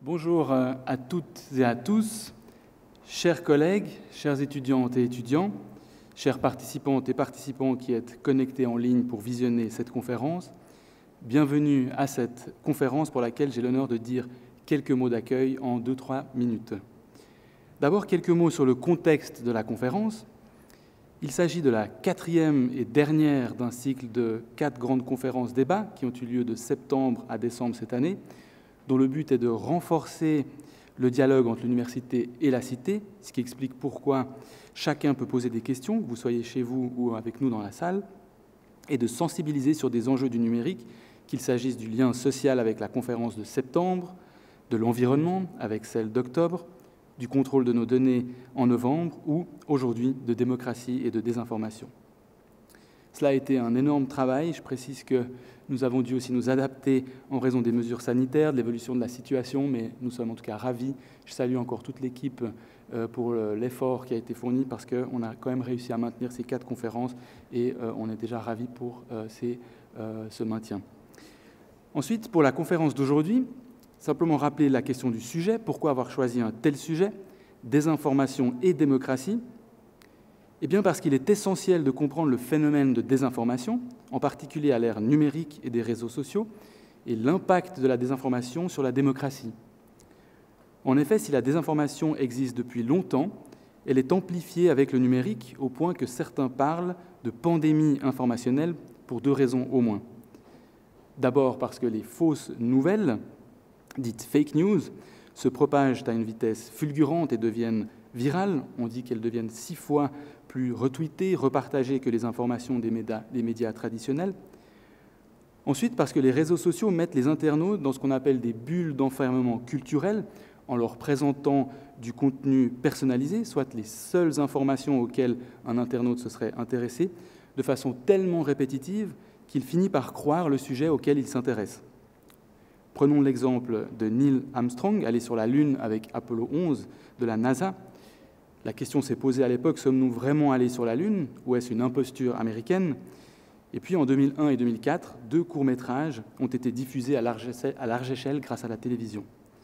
Bonjour à toutes et à tous, chers collègues, chères étudiantes et étudiants, chères participantes et participants qui êtes connectés en ligne pour visionner cette conférence. Bienvenue à cette conférence pour laquelle j'ai l'honneur de dire quelques mots d'accueil en 2-3 minutes. D'abord, quelques mots sur le contexte de la conférence. Il s'agit de la 4e et dernière d'un cycle de 4 grandes conférences débats qui ont eu lieu de septembre à décembre cette année, dont le but est de renforcer le dialogue entre l'université et la cité, ce qui explique pourquoi chacun peut poser des questions, que vous soyez chez vous ou avec nous dans la salle, et de sensibiliser sur des enjeux du numérique, qu'il s'agisse du lien social avec la conférence de septembre, de l'environnement avec celle d'octobre, du contrôle de nos données en novembre ou, aujourd'hui, de démocratie et de désinformation. Cela a été un énorme travail. Je précise que nous avons dû aussi nous adapter en raison des mesures sanitaires, de l'évolution de la situation, mais nous sommes en tout cas ravis. Je salue encore toute l'équipe pour l'effort qui a été fourni parce qu'on a quand même réussi à maintenir ces 4 conférences et on est déjà ravis pour ce maintien. Ensuite, pour la conférence d'aujourd'hui, simplement rappeler la question du sujet. Pourquoi avoir choisi un tel sujet, désinformation et démocratie? Eh bien parce qu'il est essentiel de comprendre le phénomène de désinformation, en particulier à l'ère numérique et des réseaux sociaux, et l'impact de la désinformation sur la démocratie. En effet, si la désinformation existe depuis longtemps, elle est amplifiée avec le numérique au point que certains parlent de pandémie informationnelle pour 2 raisons au moins. D'abord parce que les fausses nouvelles, dites fake news, se propagent à une vitesse fulgurante et deviennent virales. On dit qu'elles deviennent 6 fois plus retweetées, repartagées que les informations des médias traditionnels. Ensuite, parce que les réseaux sociaux mettent les internautes dans ce qu'on appelle des bulles d'enfermement culturel, en leur présentant du contenu personnalisé, soit les seules informations auxquelles un internaute se serait intéressé, de façon tellement répétitive qu'il finit par croire le sujet auquel il s'intéresse. Prenons l'exemple de Neil Armstrong, allé sur la Lune avec Apollo 11 de la NASA. La question s'est posée à l'époque, sommes-nous vraiment allés sur la Lune ou est-ce une imposture américaine? Et puis en 2001 et 2004, 2 courts-métrages ont été diffusés à large échelle grâce à la télévision.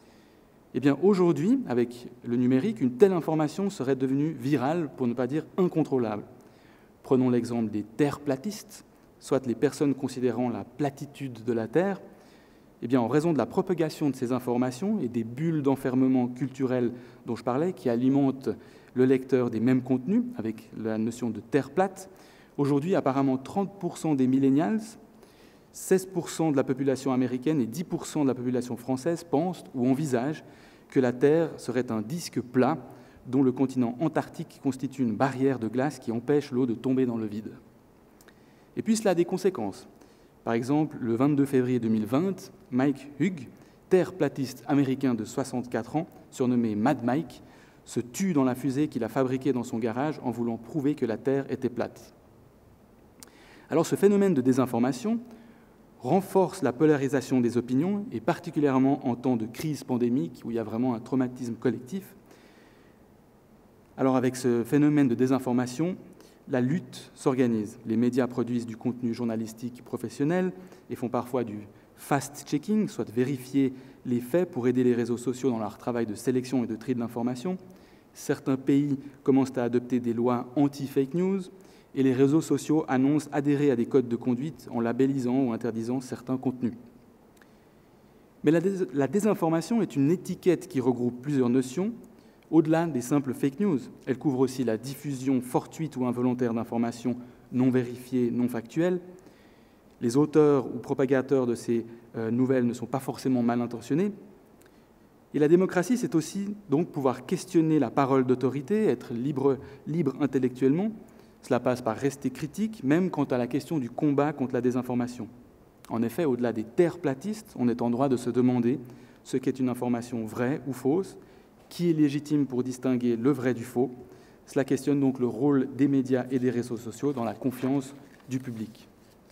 Eh bien aujourd'hui, avec le numérique, une telle information serait devenue virale, pour ne pas dire incontrôlable. Prenons l'exemple des terre-platistes, soit les personnes considérant la platitude de la Terre. Eh bien, en raison de la propagation de ces informations et des bulles d'enfermement culturel dont je parlais, qui alimentent le lecteur des mêmes contenus, avec la notion de terre plate, aujourd'hui, apparemment 30% des millennials, 16% de la population américaine et 10% de la population française pensent ou envisagent que la Terre serait un disque plat dont le continent antarctique constitue une barrière de glace qui empêche l'eau de tomber dans le vide. Et puis cela a des conséquences. Par exemple, le 22 février 2020, Mike Hughes, terre-platiste américain de 64 ans, surnommé Mad Mike, se tue dans la fusée qu'il a fabriquée dans son garage en voulant prouver que la Terre était plate. Alors ce phénomène de désinformation renforce la polarisation des opinions, et particulièrement en temps de crise pandémique, où il y a vraiment un traumatisme collectif. Alors avec ce phénomène de désinformation, la lutte s'organise. Les médias produisent du contenu journalistique professionnel et font parfois du fast-checking, soit vérifier les faits pour aider les réseaux sociaux dans leur travail de sélection et de tri de l'information. Certains pays commencent à adopter des lois anti-fake news et les réseaux sociaux annoncent adhérer à des codes de conduite en labellisant ou interdisant certains contenus. Mais la désinformation est une étiquette qui regroupe plusieurs notions. Au-delà des simples fake news, elle couvre aussi la diffusion fortuite ou involontaire d'informations non vérifiées, non factuelles. Les auteurs ou propagateurs de ces nouvelles ne sont pas forcément mal intentionnés. Et la démocratie, c'est aussi donc pouvoir questionner la parole d'autorité, être libre intellectuellement. Cela passe par rester critique, même quant à la question du combat contre la désinformation. En effet, au-delà des terre-platistes, on est en droit de se demander ce qu'est une information vraie ou fausse, qui est légitime pour distinguer le vrai du faux. Cela questionne donc le rôle des médias et des réseaux sociaux dans la confiance du public.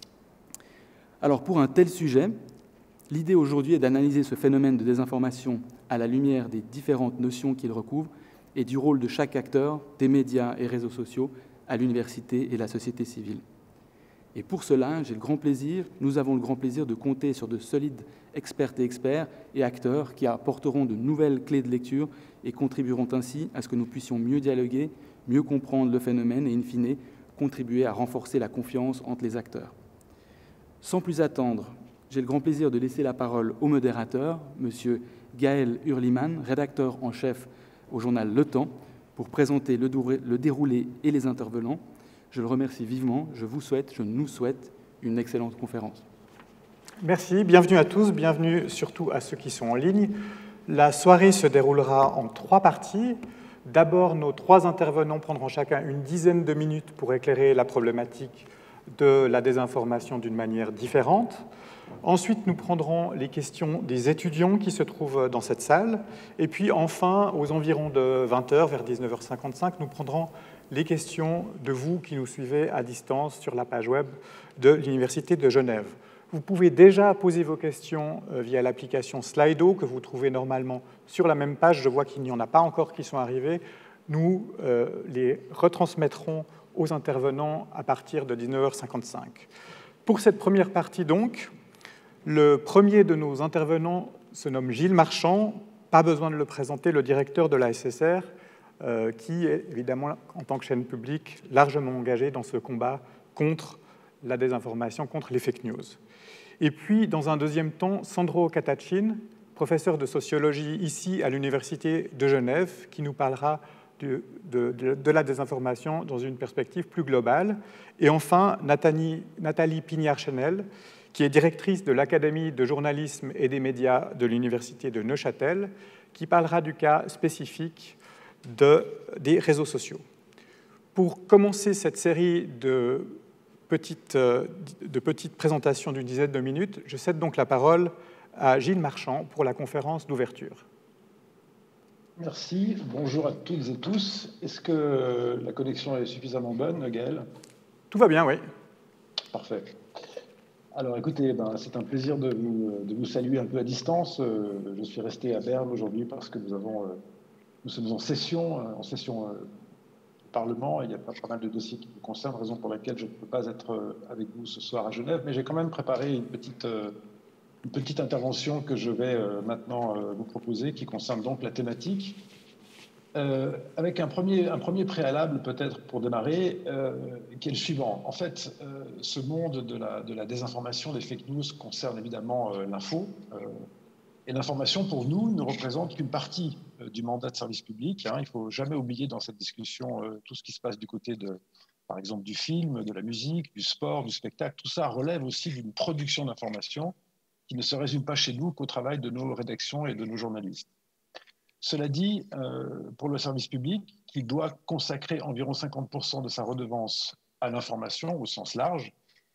Alors pour un tel sujet, l'idée aujourd'hui est d'analyser ce phénomène de désinformation à la lumière des différentes notions qu'il recouvre et du rôle de chaque acteur, des médias et réseaux sociaux, à l'université et la société civile. Et pour cela, nous avons le grand plaisir de compter sur de solides expertes et experts et acteurs qui apporteront de nouvelles clés de lecture et contribueront ainsi à ce que nous puissions mieux dialoguer, mieux comprendre le phénomène et, in fine, contribuer à renforcer la confiance entre les acteurs. Sans plus attendre, j'ai le grand plaisir de laisser la parole au modérateur, M. Gaël Hurlimann, rédacteur en chef au journal Le Temps, pour présenter le déroulé et les intervenants. Je le remercie vivement, je nous souhaite une excellente conférence. Merci, bienvenue à tous, bienvenue surtout à ceux qui sont en ligne. La soirée se déroulera en 3 parties. D'abord, nos 3 intervenants prendront chacun une dizaine de minutes pour éclairer la problématique de la désinformation d'une manière différente. Ensuite, nous prendrons les questions des étudiants qui se trouvent dans cette salle. Et puis enfin, aux environs de 20h, vers 19h55, nous prendrons les questions de vous qui nous suivez à distance sur la page web de l'Université de Genève. Vous pouvez déjà poser vos questions via l'application Slido que vous trouvez normalement sur la même page. Je vois qu'il n'y en a pas encore qui sont arrivés. Nous les retransmettrons aux intervenants à partir de 19h55. Pour cette première partie donc, le premier de nos intervenants se nomme Gilles Marchand, pas besoin de le présenter, le directeur de la SSR, qui est évidemment, en tant que chaîne publique, largement engagé dans ce combat contre la désinformation, contre les fake news. Et puis, dans un deuxième temps, Sandro Catachin, professeur de sociologie ici à l'Université de Genève, qui nous parlera de la désinformation dans une perspective plus globale. Et enfin, Nathalie Pignard-Chanel, qui est directrice de l'Académie de journalisme et des médias de l'Université de Neuchâtel, qui parlera du cas spécifique des réseaux sociaux. Pour commencer cette série de petites présentations d'une dizaine de minutes, je cède donc la parole à Gilles Marchand pour la conférence d'ouverture. Merci. Bonjour à toutes et tous. Est-ce que la connexion est suffisamment bonne, Gaël? Tout va bien, oui. Parfait. Alors écoutez, c'est un plaisir de vous saluer un peu à distance. Je suis resté à Berne aujourd'hui parce que nous sommes en session Parlement. Il y a pas mal de dossiers qui nous concernent, raison pour laquelle je ne peux pas être avec vous ce soir à Genève, mais j'ai quand même préparé une petite intervention que je vais maintenant vous proposer, qui concerne donc la thématique. Avec un premier préalable peut-être pour démarrer, qui est le suivant. En fait, ce monde de la désinformation, des fake news concerne évidemment l'info. Et l'information, pour nous, ne représente qu'une partie du mandat de service public. Il ne faut jamais oublier dans cette discussion tout ce qui se passe du côté par exemple, du film, de la musique, du sport, du spectacle. Tout ça relève aussi d'une production d'informations qui ne se résume pas chez nous qu'au travail de nos rédactions et de nos journalistes. Cela dit, pour le service public, qui doit consacrer environ 50% de sa redevance à l'information au sens large,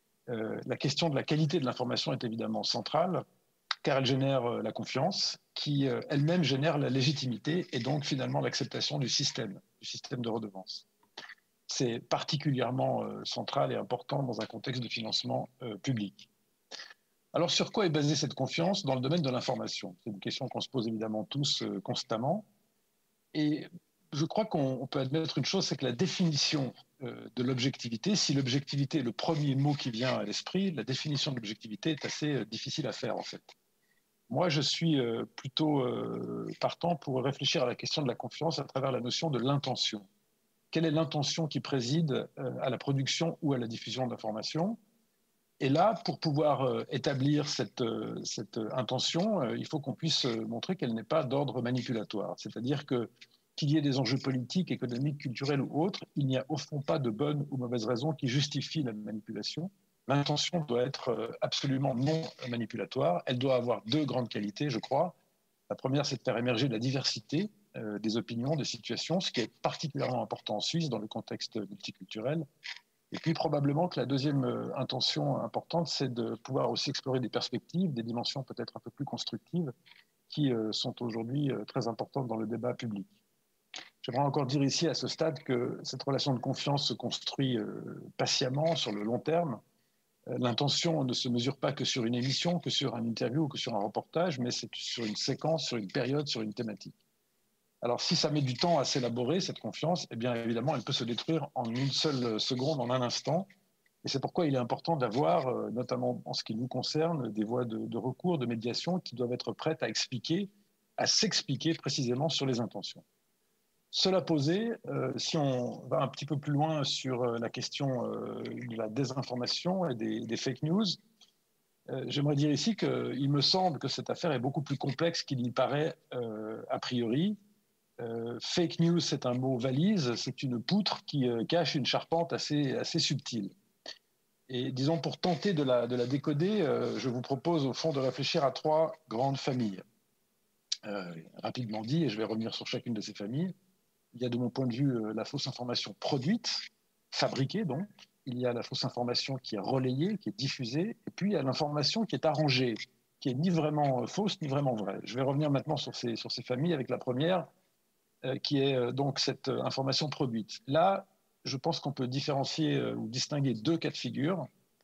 la question de la qualité de l'information est évidemment centrale, car elle génère la confiance, qui elle-même génère la légitimité et donc finalement l'acceptation du système de redevance. C'est particulièrement central et important dans un contexte de financement public. Alors, sur quoi est basée cette confiance dans le domaine de l'information? C'est une question qu'on se pose évidemment tous constamment. Et je crois qu'on peut admettre une chose, c'est que la définition de l'objectivité, si l'objectivité est le premier mot qui vient à l'esprit, la définition de l'objectivité est assez difficile à faire en fait. Moi, je suis plutôt partant pour réfléchir à la question de la confiance à travers la notion de l'intention. Quelle est l'intention qui préside à la production ou à la diffusion d'informations? Et là, pour pouvoir établir cette intention, il faut qu'on puisse montrer qu'elle n'est pas d'ordre manipulatoire. C'est-à-dire qu'il y ait des enjeux politiques, économiques, culturels ou autres, il n'y a au fond pas de bonnes ou mauvaises raisons qui justifient la manipulation. L'intention doit être absolument non manipulatoire. Elle doit avoir 2 grandes qualités, je crois. La première, c'est de faire émerger la diversité des opinions, des situations, ce qui est particulièrement important en Suisse dans le contexte multiculturel. Et puis probablement que la deuxième intention importante, c'est de pouvoir aussi explorer des perspectives, des dimensions peut-être un peu plus constructives qui sont aujourd'hui très importantes dans le débat public. J'aimerais encore dire ici à ce stade que cette relation de confiance se construit patiemment sur le long terme. L'intention ne se mesure pas que sur une émission, que sur un interview ou que sur un reportage, mais c'est sur une séquence, sur une période, sur une thématique. Alors, si ça met du temps à s'élaborer, cette confiance, eh bien, évidemment, elle peut se détruire en une seule seconde, en un instant. Et c'est pourquoi il est important d'avoir, notamment en ce qui nous concerne, des voies de recours, de médiation qui doivent être prêtes à s'expliquer précisément sur les intentions. Cela posé, si on va un petit peu plus loin sur la question de la désinformation et des fake news, j'aimerais dire ici qu'il me semble que cette affaire est beaucoup plus complexe qu'il n'y paraît a priori. Fake news, c'est un mot valise, c'est une poutre qui cache une charpente assez subtile. Et disons, pour tenter de la décoder, je vous propose au fond de réfléchir à 3 grandes familles. Rapidement dit, et je vais revenir sur chacune de ces familles, il y a de mon point de vue la fausse information produite, fabriquée donc, il y a la fausse information qui est relayée, qui est diffusée, et puis il y a l'information qui est arrangée, qui est ni vraiment fausse, ni vraiment vraie. Je vais revenir maintenant sur ces familles avec la première, qui est donc cette information produite. Là, je pense qu'on peut différencier ou distinguer 2 cas de figure.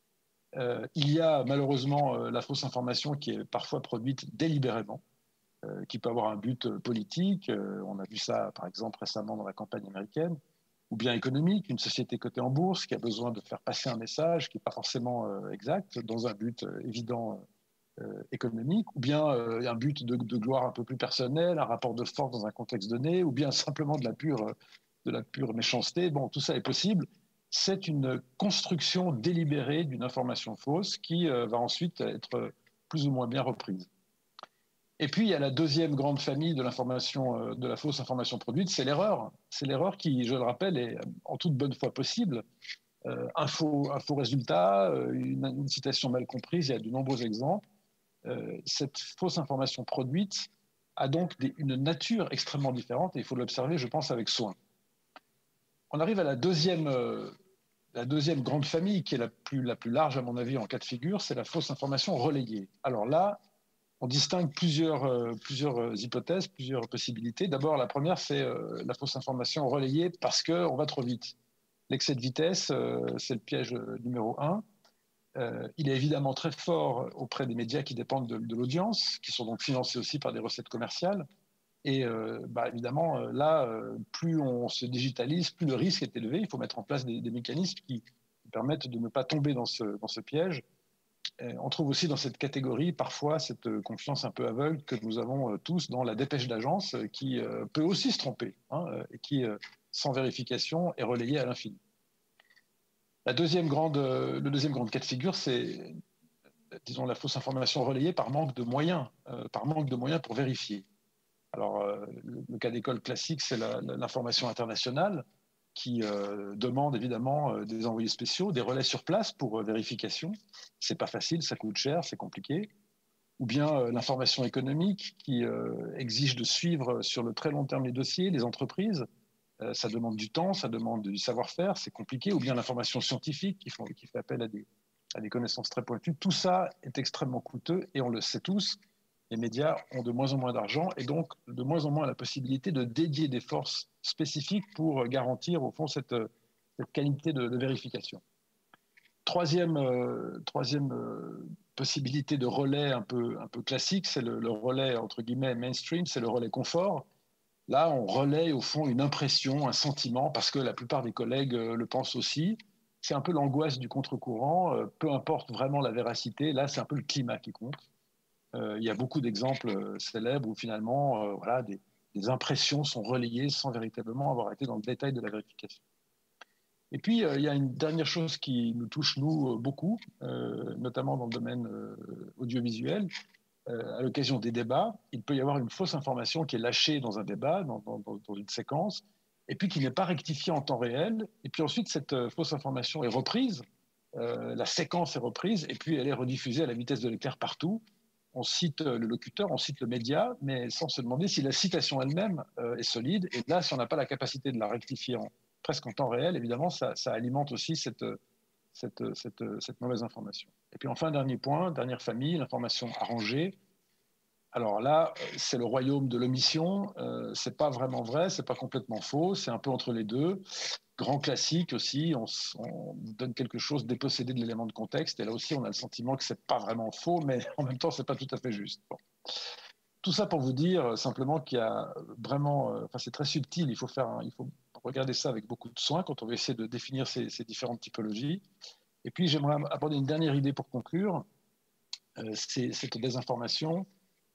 Il y a malheureusement la fausse information qui est parfois produite délibérément, qui peut avoir un but politique. On a vu ça, par exemple, récemment dans la campagne américaine, ou bien économique, une société cotée en bourse qui a besoin de faire passer un message qui n'est pas forcément exact, dans un but évident économique, ou bien un but de gloire un peu plus personnel, un rapport de force dans un contexte donné, ou bien simplement de la pure méchanceté. Bon, tout ça est possible. C'est une construction délibérée d'une information fausse qui va ensuite être plus ou moins bien reprise. Et puis, il y a la deuxième grande famille de l'information, de la fausse information produite, c'est l'erreur. C'est l'erreur qui, je le rappelle, est en toute bonne foi possible. Un faux résultat, une citation mal comprise, il y a de nombreux exemples. Cette fausse information produite a donc une nature extrêmement différente et il faut l'observer, je pense, avec soin. On arrive à la deuxième grande famille, qui est la plus large, à mon avis, en cas de figure, c'est la fausse information relayée. Alors là, on distingue plusieurs hypothèses, plusieurs possibilités. D'abord, la première, c'est la fausse information relayée parce qu'on va trop vite. L'excès de vitesse, c'est le piège numéro 1. Il est évidemment très fort auprès des médias qui dépendent de l'audience, qui sont donc financés aussi par des recettes commerciales. Et évidemment, là, plus on se digitalise, plus le risque est élevé. Il faut mettre en place des mécanismes qui permettent de ne pas tomber dans ce piège. On trouve aussi dans cette catégorie parfois cette confiance un peu aveugle que nous avons tous dans la dépêche d'agence qui peut aussi se tromper et qui, sans vérification, est relayée à l'infini. Le deuxième grande cas de figure, c'est, disons, la fausse information relayée par manque de moyens pour vérifier. Alors, le cas d'école classique, c'est l'information internationale qui demande évidemment des envoyés spéciaux, des relais sur place pour vérification. C'est pas facile, ça coûte cher, c'est compliqué. Ou bien l'information économique qui exige de suivre sur le très long terme les dossiers, les entreprises. Ça demande du temps, ça demande du savoir-faire, c'est compliqué. Ou bien l'information scientifique qui fait appel à des connaissances très pointues. Tout ça est extrêmement coûteux et on le sait tous. Les médias ont de moins en moins d'argent et donc de moins en moins la possibilité de dédier des forces spécifiques pour garantir au fond cette qualité de vérification. Troisième possibilité de relais un peu classique, c'est le relais entre guillemets mainstream, c'est le relais confort. Là, on relaie au fond une impression, un sentiment, parce que la plupart des collègues le pensent aussi. C'est un peu l'angoisse du contre-courant, peu importe vraiment la véracité, là c'est un peu le climat qui compte. Il y a beaucoup d'exemples célèbres où finalement des impressions sont relayées sans véritablement avoir été dans le détail de la vérification. Et puis, il y a une dernière chose qui nous touche, nous, beaucoup, notamment dans le domaine audiovisuel. À l'occasion des débats, il peut y avoir une fausse information qui est lâchée dans un débat, dans une séquence, et puis qui n'est pas rectifiée en temps réel. Et puis ensuite, cette fausse information est reprise, la séquence est reprise, et puis elle est rediffusée à la vitesse de l'éclair partout. On cite le locuteur, on cite le média, mais sans se demander si la citation elle-même est solide. Et là, si on n'a pas la capacité de la rectifier presque en temps réel, évidemment, ça alimente aussi cette mauvaise information. Et puis enfin, dernier point, dernière famille, l'information arrangée. Alors là, c'est le royaume de l'omission. C'est pas vraiment vrai, c'est pas complètement faux, c'est un peu entre les deux. Grand classique aussi, on donne quelque chose dépossédé de l'élément de contexte, et là aussi on a le sentiment que c'est pas vraiment faux, mais en même temps c'est pas tout à fait juste. Bon. Tout ça pour vous dire simplement qu'il y a vraiment, c'est très subtil, il faut regarder ça avec beaucoup de soin quand on veut essayer de définir ces différentes typologies. Et puis j'aimerais aborder une dernière idée pour conclure, c'est cette désinformation.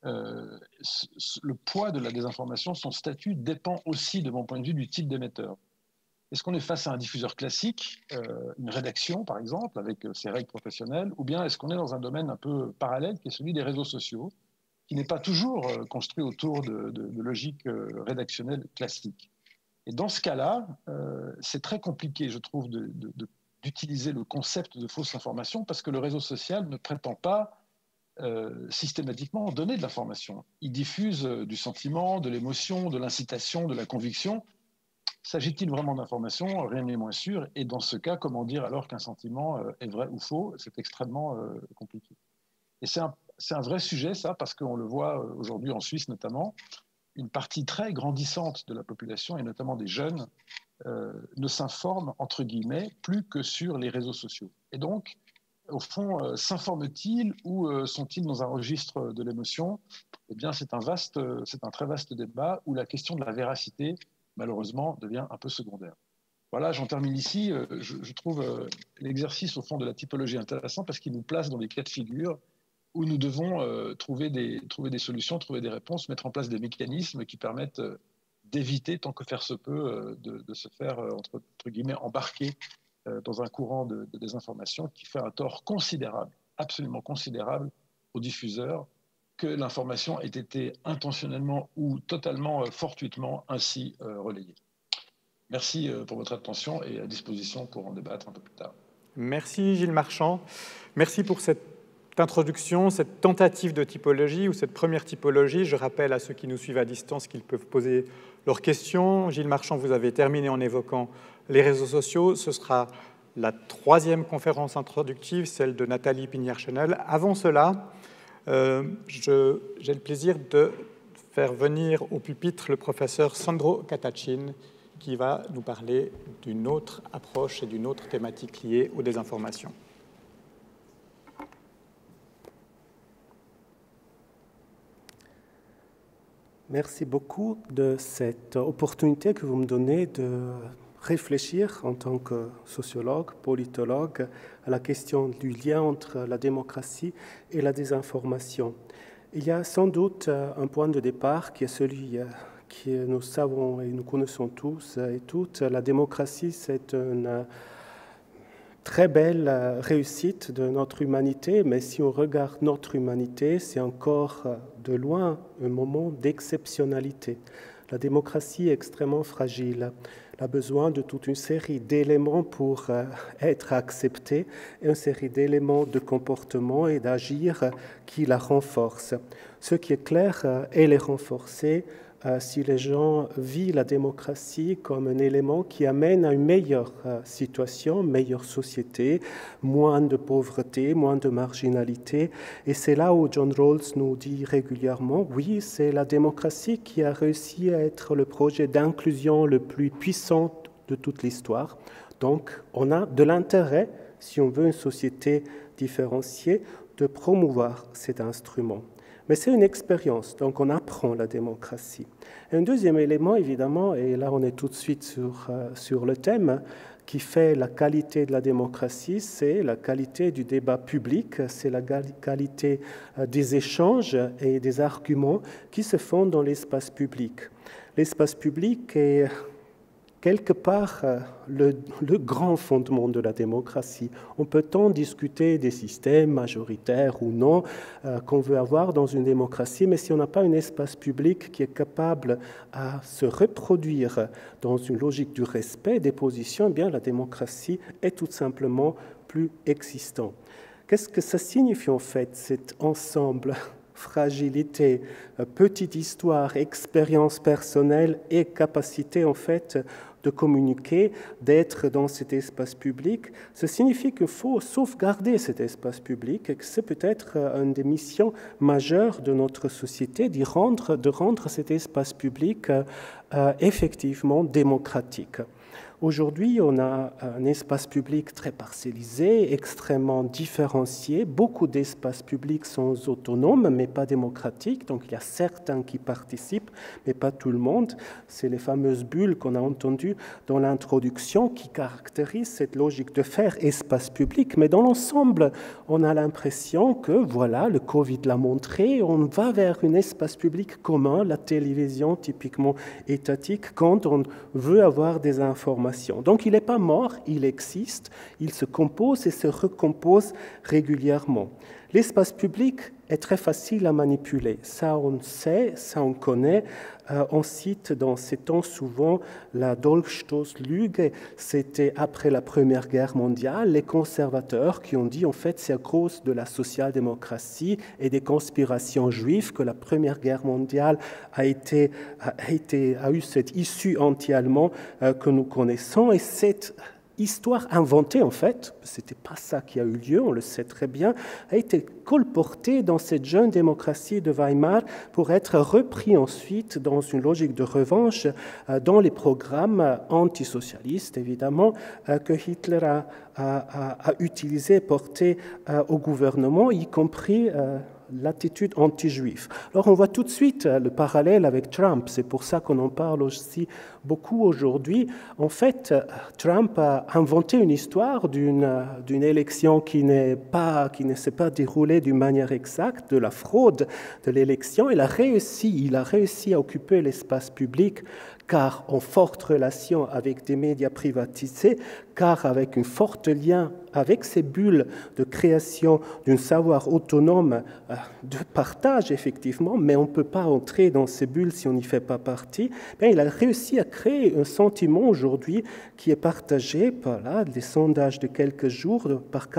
Le poids de la désinformation, son statut dépend aussi, de mon point de vue, du type d'émetteur. Est-ce qu'on est face à un diffuseur classique, une rédaction par exemple, avec ses règles professionnelles, ou bien est-ce qu'on est dans un domaine un peu parallèle qui est celui des réseaux sociaux, qui n'est pas toujours construit autour de logiques rédactionnelles classiques. Et dans ce cas-là, c'est très compliqué, je trouve, d'utiliser le concept de fausse information parce que le réseau social ne prétend pas systématiquement donner de l'information. Il diffuse du sentiment, de l'émotion, de l'incitation, de la conviction. S'agit-il vraiment d'information? Rien n'est moins sûr. Et dans ce cas, comment dire alors qu'un sentiment est vrai ou faux? C'est extrêmement compliqué. Et c'est un vrai sujet, ça, parce qu'on le voit aujourd'hui en Suisse notamment. Une partie très grandissante de la population, et notamment des jeunes, ne s'informent, entre guillemets, plus que sur les réseaux sociaux. Et donc, au fond, s'informent-ils ou sont-ils dans un registre de l'émotion? Eh bien, c'est un très vaste débat où la question de la véracité, malheureusement, devient un peu secondaire. Voilà, j'en termine ici. Je trouve l'exercice, au fond, de la typologie intéressant parce qu'il nous place dans des cas de figure où nous devons trouver des solutions, trouver des réponses, mettre en place des mécanismes qui permettent d'éviter, tant que faire se peut, de se faire, entre guillemets, embarquer dans un courant de désinformation qui fait un tort considérable, absolument considérable aux diffuseurs, que l'information ait été intentionnellement ou totalement fortuitement ainsi relayée. Merci pour votre attention et à disposition pour en débattre un peu plus tard. Merci Gilles Marchand. Merci pour cette introduction, cette tentative de typologie ou cette première typologie. Je rappelle à ceux qui nous suivent à distance qu'ils peuvent poser leurs questions. Gilles Marchand, vous avez terminé en évoquant les réseaux sociaux. Ce sera la troisième conférence introductive, celle de Nathalie Pinière-Chenel. Avant cela, j'ai le plaisir de faire venir au pupitre le professeur Sandro Catachin, qui va nous parler d'une autre approche et d'une autre thématique liée aux désinformations. Merci beaucoup de cette opportunité que vous me donnez de réfléchir en tant que sociologue, politologue, à la question du lien entre la démocratie et la désinformation. Il y a sans doute un point de départ qui est celui que nous savons et nous connaissons tous et toutes. La démocratie, c'est une très belle réussite de notre humanité, mais si on regarde notre humanité, c'est encore de loin un moment d'exceptionnalité. La démocratie est extrêmement fragile. Elle a besoin de toute une série d'éléments pour être acceptée, et une série d'éléments de comportement et d'agir qui la renforcent. Ce qui est clair, elle est renforcée si les gens vivent la démocratie comme un élément qui amène à une meilleure situation, une meilleure société, moins de pauvreté, moins de marginalité. Et c'est là où John Rawls nous dit régulièrement, oui, c'est la démocratie qui a réussi à être le projet d'inclusion le plus puissant de toute l'histoire. Donc, on a de l'intérêt, si on veut une société différenciée, de promouvoir cet instrument. Mais c'est une expérience, donc on apprend la démocratie. Et un deuxième élément, évidemment, et là on est tout de suite sur le thème, qui fait la qualité de la démocratie, c'est la qualité du débat public, c'est la qualité des échanges et des arguments qui se font dans l'espace public. L'espace public est quelque part le grand fondement de la démocratie. On peut tant discuter des systèmes majoritaires ou non qu'on veut avoir dans une démocratie, mais si on n'a pas un espace public qui est capable à se reproduire dans une logique du respect des positions, eh bien la démocratie est tout simplement plus existante. Qu'est-ce que ça signifie en fait, cet ensemble ? Fragilité, petite histoire, expérience personnelle et capacité en fait de communiquer, d'être dans cet espace public. Ça signifie qu'il faut sauvegarder cet espace public et que c'est peut-être une des missions majeures de notre société de rendre cet espace public effectivement démocratique. Aujourd'hui, on a un espace public très parcellisé, extrêmement différencié. Beaucoup d'espaces publics sont autonomes, mais pas démocratiques. Donc, il y a certains qui participent, mais pas tout le monde. C'est les fameuses bulles qu'on a entendues dans l'introduction qui caractérisent cette logique de faire espace public. Mais dans l'ensemble, on a l'impression que, voilà, le Covid l'a montré, on va vers un espace public commun, la télévision typiquement étatique, quand on veut avoir des informations. Donc, il n'est pas mort, il existe, il se compose et se recompose régulièrement. L'espace public est très facile à manipuler. Ça, on sait, ça, on connaît. On cite dans ces temps souvent la Dolchstoßlüge. C'était après la Première Guerre mondiale, les conservateurs qui ont dit, en fait, c'est à cause de la social-démocratie et des conspirations juives que la Première Guerre mondiale a eu cette issue anti-allemand que nous connaissons. Et cette histoire inventée, en fait, ce n'était pas ça qui a eu lieu, on le sait très bien, a été colportée dans cette jeune démocratie de Weimar pour être repris ensuite dans une logique de revanche dans les programmes antisocialistes, évidemment, que Hitler a utilisé, porté au gouvernement, y compris l'attitude anti-juive. Alors on voit tout de suite le parallèle avec Trump, c'est pour ça qu'on en parle aussi beaucoup aujourd'hui. En fait, Trump a inventé une histoire d'une élection qui ne s'est pas déroulée d'une manière exacte, de la fraude de l'élection. Il a réussi à occuper l'espace public car en forte relation avec des médias privatisés, car avec un fort lien avec ces bulles de création d'un savoir autonome, de partage effectivement, mais on ne peut pas entrer dans ces bulles si on n'y fait pas partie. Bien, il a réussi à créer un sentiment aujourd'hui qui est partagé par les sondages de quelques jours par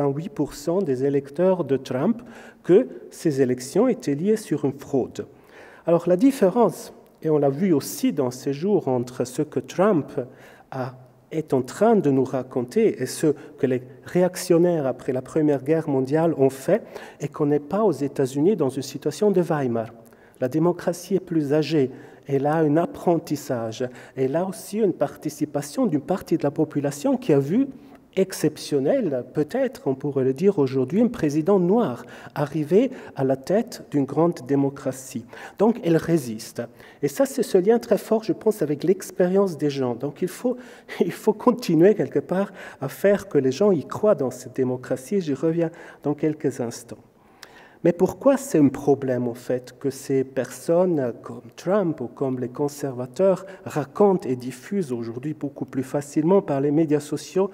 88% des électeurs de Trump que ces élections étaient liées sur une fraude. Alors la différence, et on l'a vu aussi dans ces jours, entre ce que Trump est en train de nous raconter et ce que les réactionnaires après la Première Guerre mondiale ont fait, est qu'on n'est pas aux États-Unis dans une situation de Weimar. La démocratie est plus âgée, elle a un apprentissage, elle a aussi une participation d'une partie de la population qui a vu exceptionnel, peut-être, on pourrait le dire aujourd'hui, un président noir arrivé à la tête d'une grande démocratie. Donc, elle résiste. Et ça, c'est ce lien très fort, je pense, avec l'expérience des gens. Donc, il faut continuer quelque part à faire que les gens y croient dans cette démocratie. J'y reviens dans quelques instants. Mais pourquoi c'est un problème, en fait, que ces personnes comme Trump ou comme les conservateurs racontent et diffusent aujourd'hui beaucoup plus facilement par les médias sociaux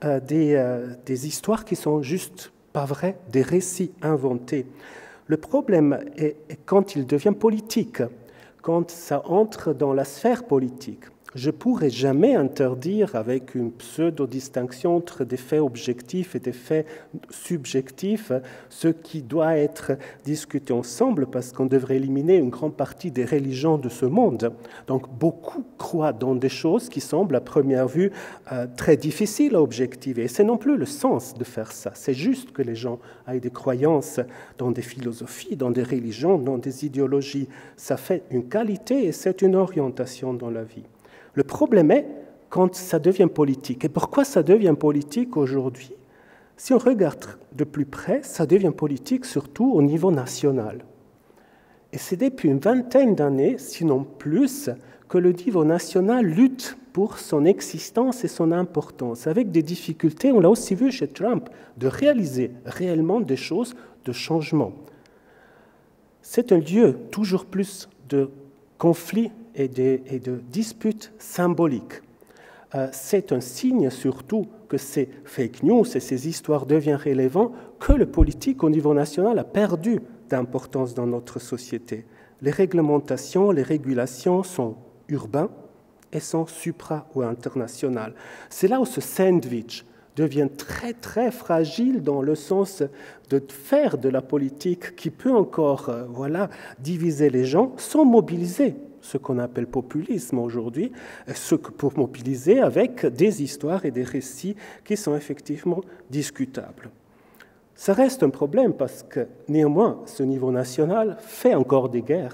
des histoires qui sont juste pas vraies, des récits inventés? Le problème est quand il devient politique, quand ça entre dans la sphère politique. Je ne pourrais jamais interdire avec une pseudo-distinction entre des faits objectifs et des faits subjectifs ce qui doit être discuté ensemble parce qu'on devrait éliminer une grande partie des religions de ce monde. Donc beaucoup croient dans des choses qui semblent à première vue très difficiles à objectiver. Et ce n'est non plus le sens de faire ça. C'est juste que les gens aient des croyances dans des philosophies, dans des religions, dans des idéologies. Ça fait une qualité et c'est une orientation dans la vie. Le problème est quand ça devient politique. Et pourquoi ça devient politique aujourd'hui? Si on regarde de plus près, ça devient politique surtout au niveau national. Et c'est depuis une vingtaine d'années, sinon plus, que le niveau national lutte pour son existence et son importance, avec des difficultés, on l'a aussi vu chez Trump, de réaliser réellement des choses de changement. C'est un lieu toujours plus de conflits et de disputes symboliques. C'est un signe surtout que ces fake news et ces histoires deviennent rélévantes, que le politique au niveau national a perdu d'importance dans notre société. Les réglementations, les régulations sont urbaines et sont supra- ou internationales. C'est là où ce sandwich devient très très fragile dans le sens de faire de la politique qui peut encore diviser les gens sans mobiliser ce qu'on appelle populisme aujourd'hui, pour mobiliser avec des histoires et des récits qui sont effectivement discutables. Ça reste un problème parce que néanmoins, ce niveau national fait encore des guerres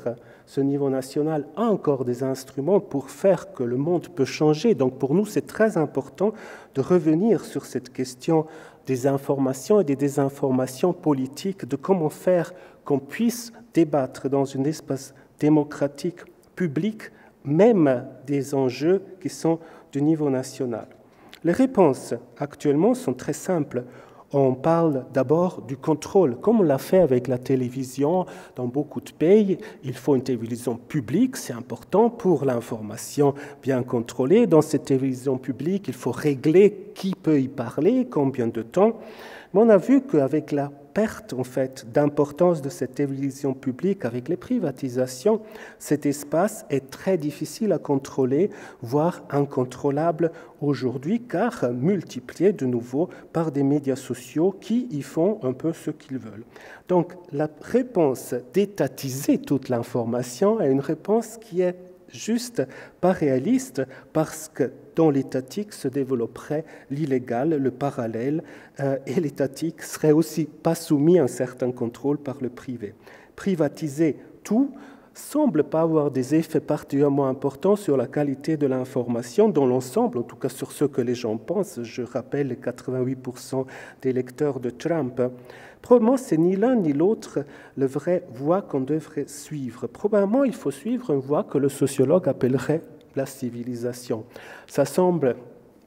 ce niveau national a encore des instruments pour faire que le monde peut changer. Donc pour nous, c'est très important de revenir sur cette question des informations et des désinformations politiques, de comment faire qu'on puisse débattre dans un espace démocratique public, même des enjeux qui sont du niveau national. Les réponses actuellement sont très simples. On parle d'abord du contrôle, comme on l'a fait avec la télévision dans beaucoup de pays. Il faut une télévision publique, c'est important pour l'information bien contrôlée. Dans cette télévision publique, il faut régler qui peut y parler, combien de temps. Mais on a vu qu'avec la perte en fait, d'importance de cette télévision publique, avec les privatisations, cet espace est très difficile à contrôler, voire incontrôlable aujourd'hui, car multiplié de nouveau par des médias sociaux qui y font un peu ce qu'ils veulent. Donc la réponse d'étatiser toute l'information est une réponse qui est juste pas réaliste, parce que dans l'étatique se développerait l'illégal, le parallèle, et l'étatique serait aussi pas soumis à un certain contrôle par le privé. Privatiser tout semble pas avoir des effets particulièrement importants sur la qualité de l'information dans l'ensemble, en tout cas sur ce que les gens pensent. Je rappelle les 88% des lecteurs de Trump. Probablement, c'est ni l'un ni l'autre la vraie voie qu'on devrait suivre. Probablement, il faut suivre une voie que le sociologue appellerait la civilisation. Ça semble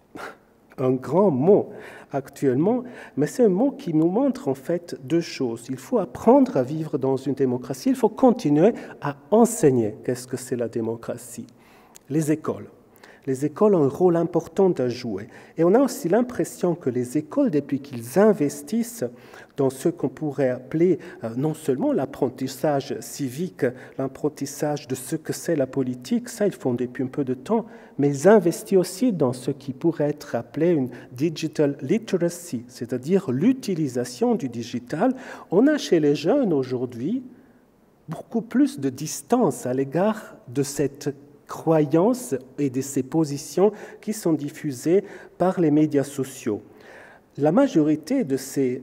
un grand mot actuellement, mais c'est un mot qui nous montre en fait deux choses. Il faut apprendre à vivre dans une démocratie, il faut continuer à enseigner qu'est-ce que c'est la démocratie. Les écoles. Les écoles ont un rôle important à jouer. Et on a aussi l'impression que les écoles, depuis qu'ils investissent dans ce qu'on pourrait appeler non seulement l'apprentissage civique, l'apprentissage de ce que c'est la politique, ça ils font depuis un peu de temps, mais ils investissent aussi dans ce qui pourrait être appelé une digital literacy, c'est-à-dire l'utilisation du digital. On a chez les jeunes aujourd'hui beaucoup plus de distance à l'égard de cette croyances et de ces positions qui sont diffusées par les médias sociaux. La majorité de ces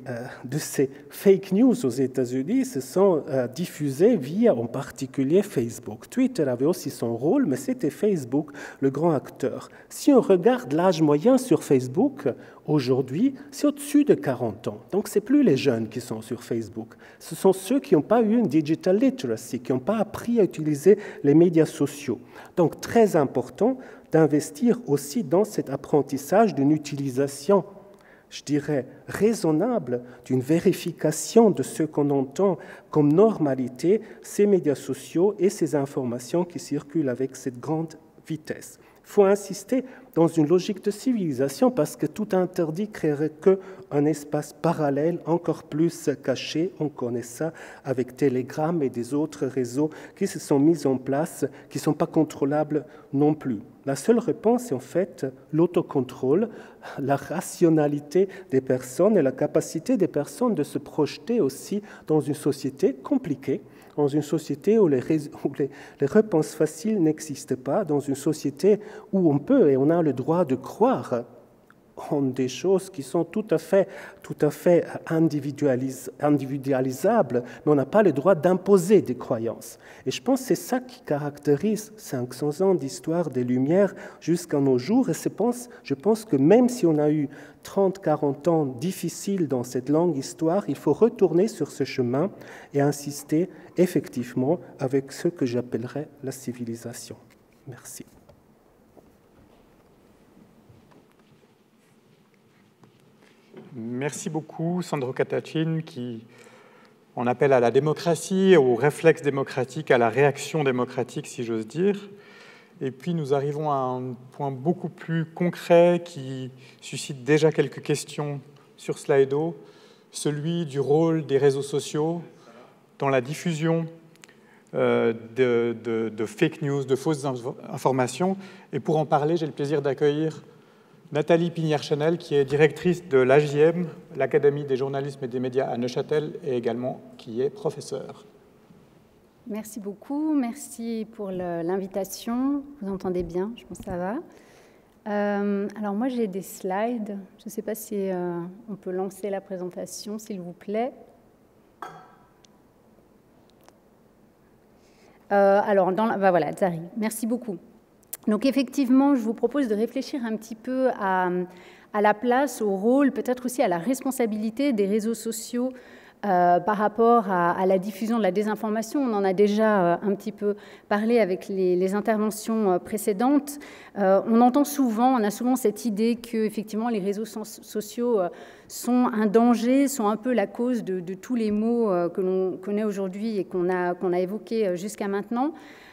fake news aux États-Unis se sont diffusées via en particulier Facebook. Twitter avait aussi son rôle, mais c'était Facebook le grand acteur. Si on regarde l'âge moyen sur Facebook, aujourd'hui, c'est au-dessus de 40 ans. Donc, ce n'est plus les jeunes qui sont sur Facebook. Ce sont ceux qui n'ont pas eu une digital literacy, qui n'ont pas appris à utiliser les médias sociaux. Donc, très important d'investir aussi dans cet apprentissage d'une utilisation, je dirais, raisonnable, d'une vérification de ce qu'on entend comme normalité, ces médias sociaux et ces informations qui circulent avec cette grande vitesse. Il faut insister dans une logique de civilisation parce que tout interdit créerait qu'un espace parallèle encore plus caché. On connaît ça avec Telegram et des autres réseaux qui se sont mis en place, qui ne sont pas contrôlables non plus. La seule réponse est en fait l'autocontrôle, la rationalité des personnes et la capacité des personnes de se projeter aussi dans une société compliquée, dans une société où les réponses faciles n'existent pas, dans une société où on peut et on a le droit de croire en des choses qui sont tout à fait individualisables, mais on n'a pas le droit d'imposer des croyances. Et je pense que c'est ça qui caractérise 500 ans d'histoire des Lumières jusqu'à nos jours. Et je pense que même si on a eu 30-40 ans difficiles dans cette longue histoire, il faut retourner sur ce chemin et insister effectivement avec ce que j'appellerais la civilisation. Merci. Merci beaucoup, Sandro Catachin, qui en appelle à la démocratie, au réflexe démocratique, à la réaction démocratique, si j'ose dire. Et puis, nous arrivons à un point beaucoup plus concret qui suscite déjà quelques questions sur Slido, celui du rôle des réseaux sociaux dans la diffusion de fake news, de fausses informations. Et pour en parler, j'ai le plaisir d'accueillir Nathalie Pinière-Chanel, qui est directrice de l'AJM, l'Académie des journalismes et des médias à Neuchâtel, et également qui est professeure. Merci beaucoup, merci pour l'invitation. Vous entendez bien, je pense que ça va. Alors moi j'ai des slides, je ne sais pas si on peut lancer la présentation, s'il vous plaît. Alors, voilà, Zari, merci beaucoup. Donc effectivement, je vous propose de réfléchir un petit peu à la place, au rôle, peut-être aussi à la responsabilité des réseaux sociaux par rapport à la diffusion de la désinformation. On en a déjà un petit peu parlé avec les interventions précédentes. On a souvent cette idée que effectivement les réseaux sociaux sont un danger, sont un peu la cause de tous les maux que l'on connaît aujourd'hui et qu'on a évoqués jusqu'à maintenant.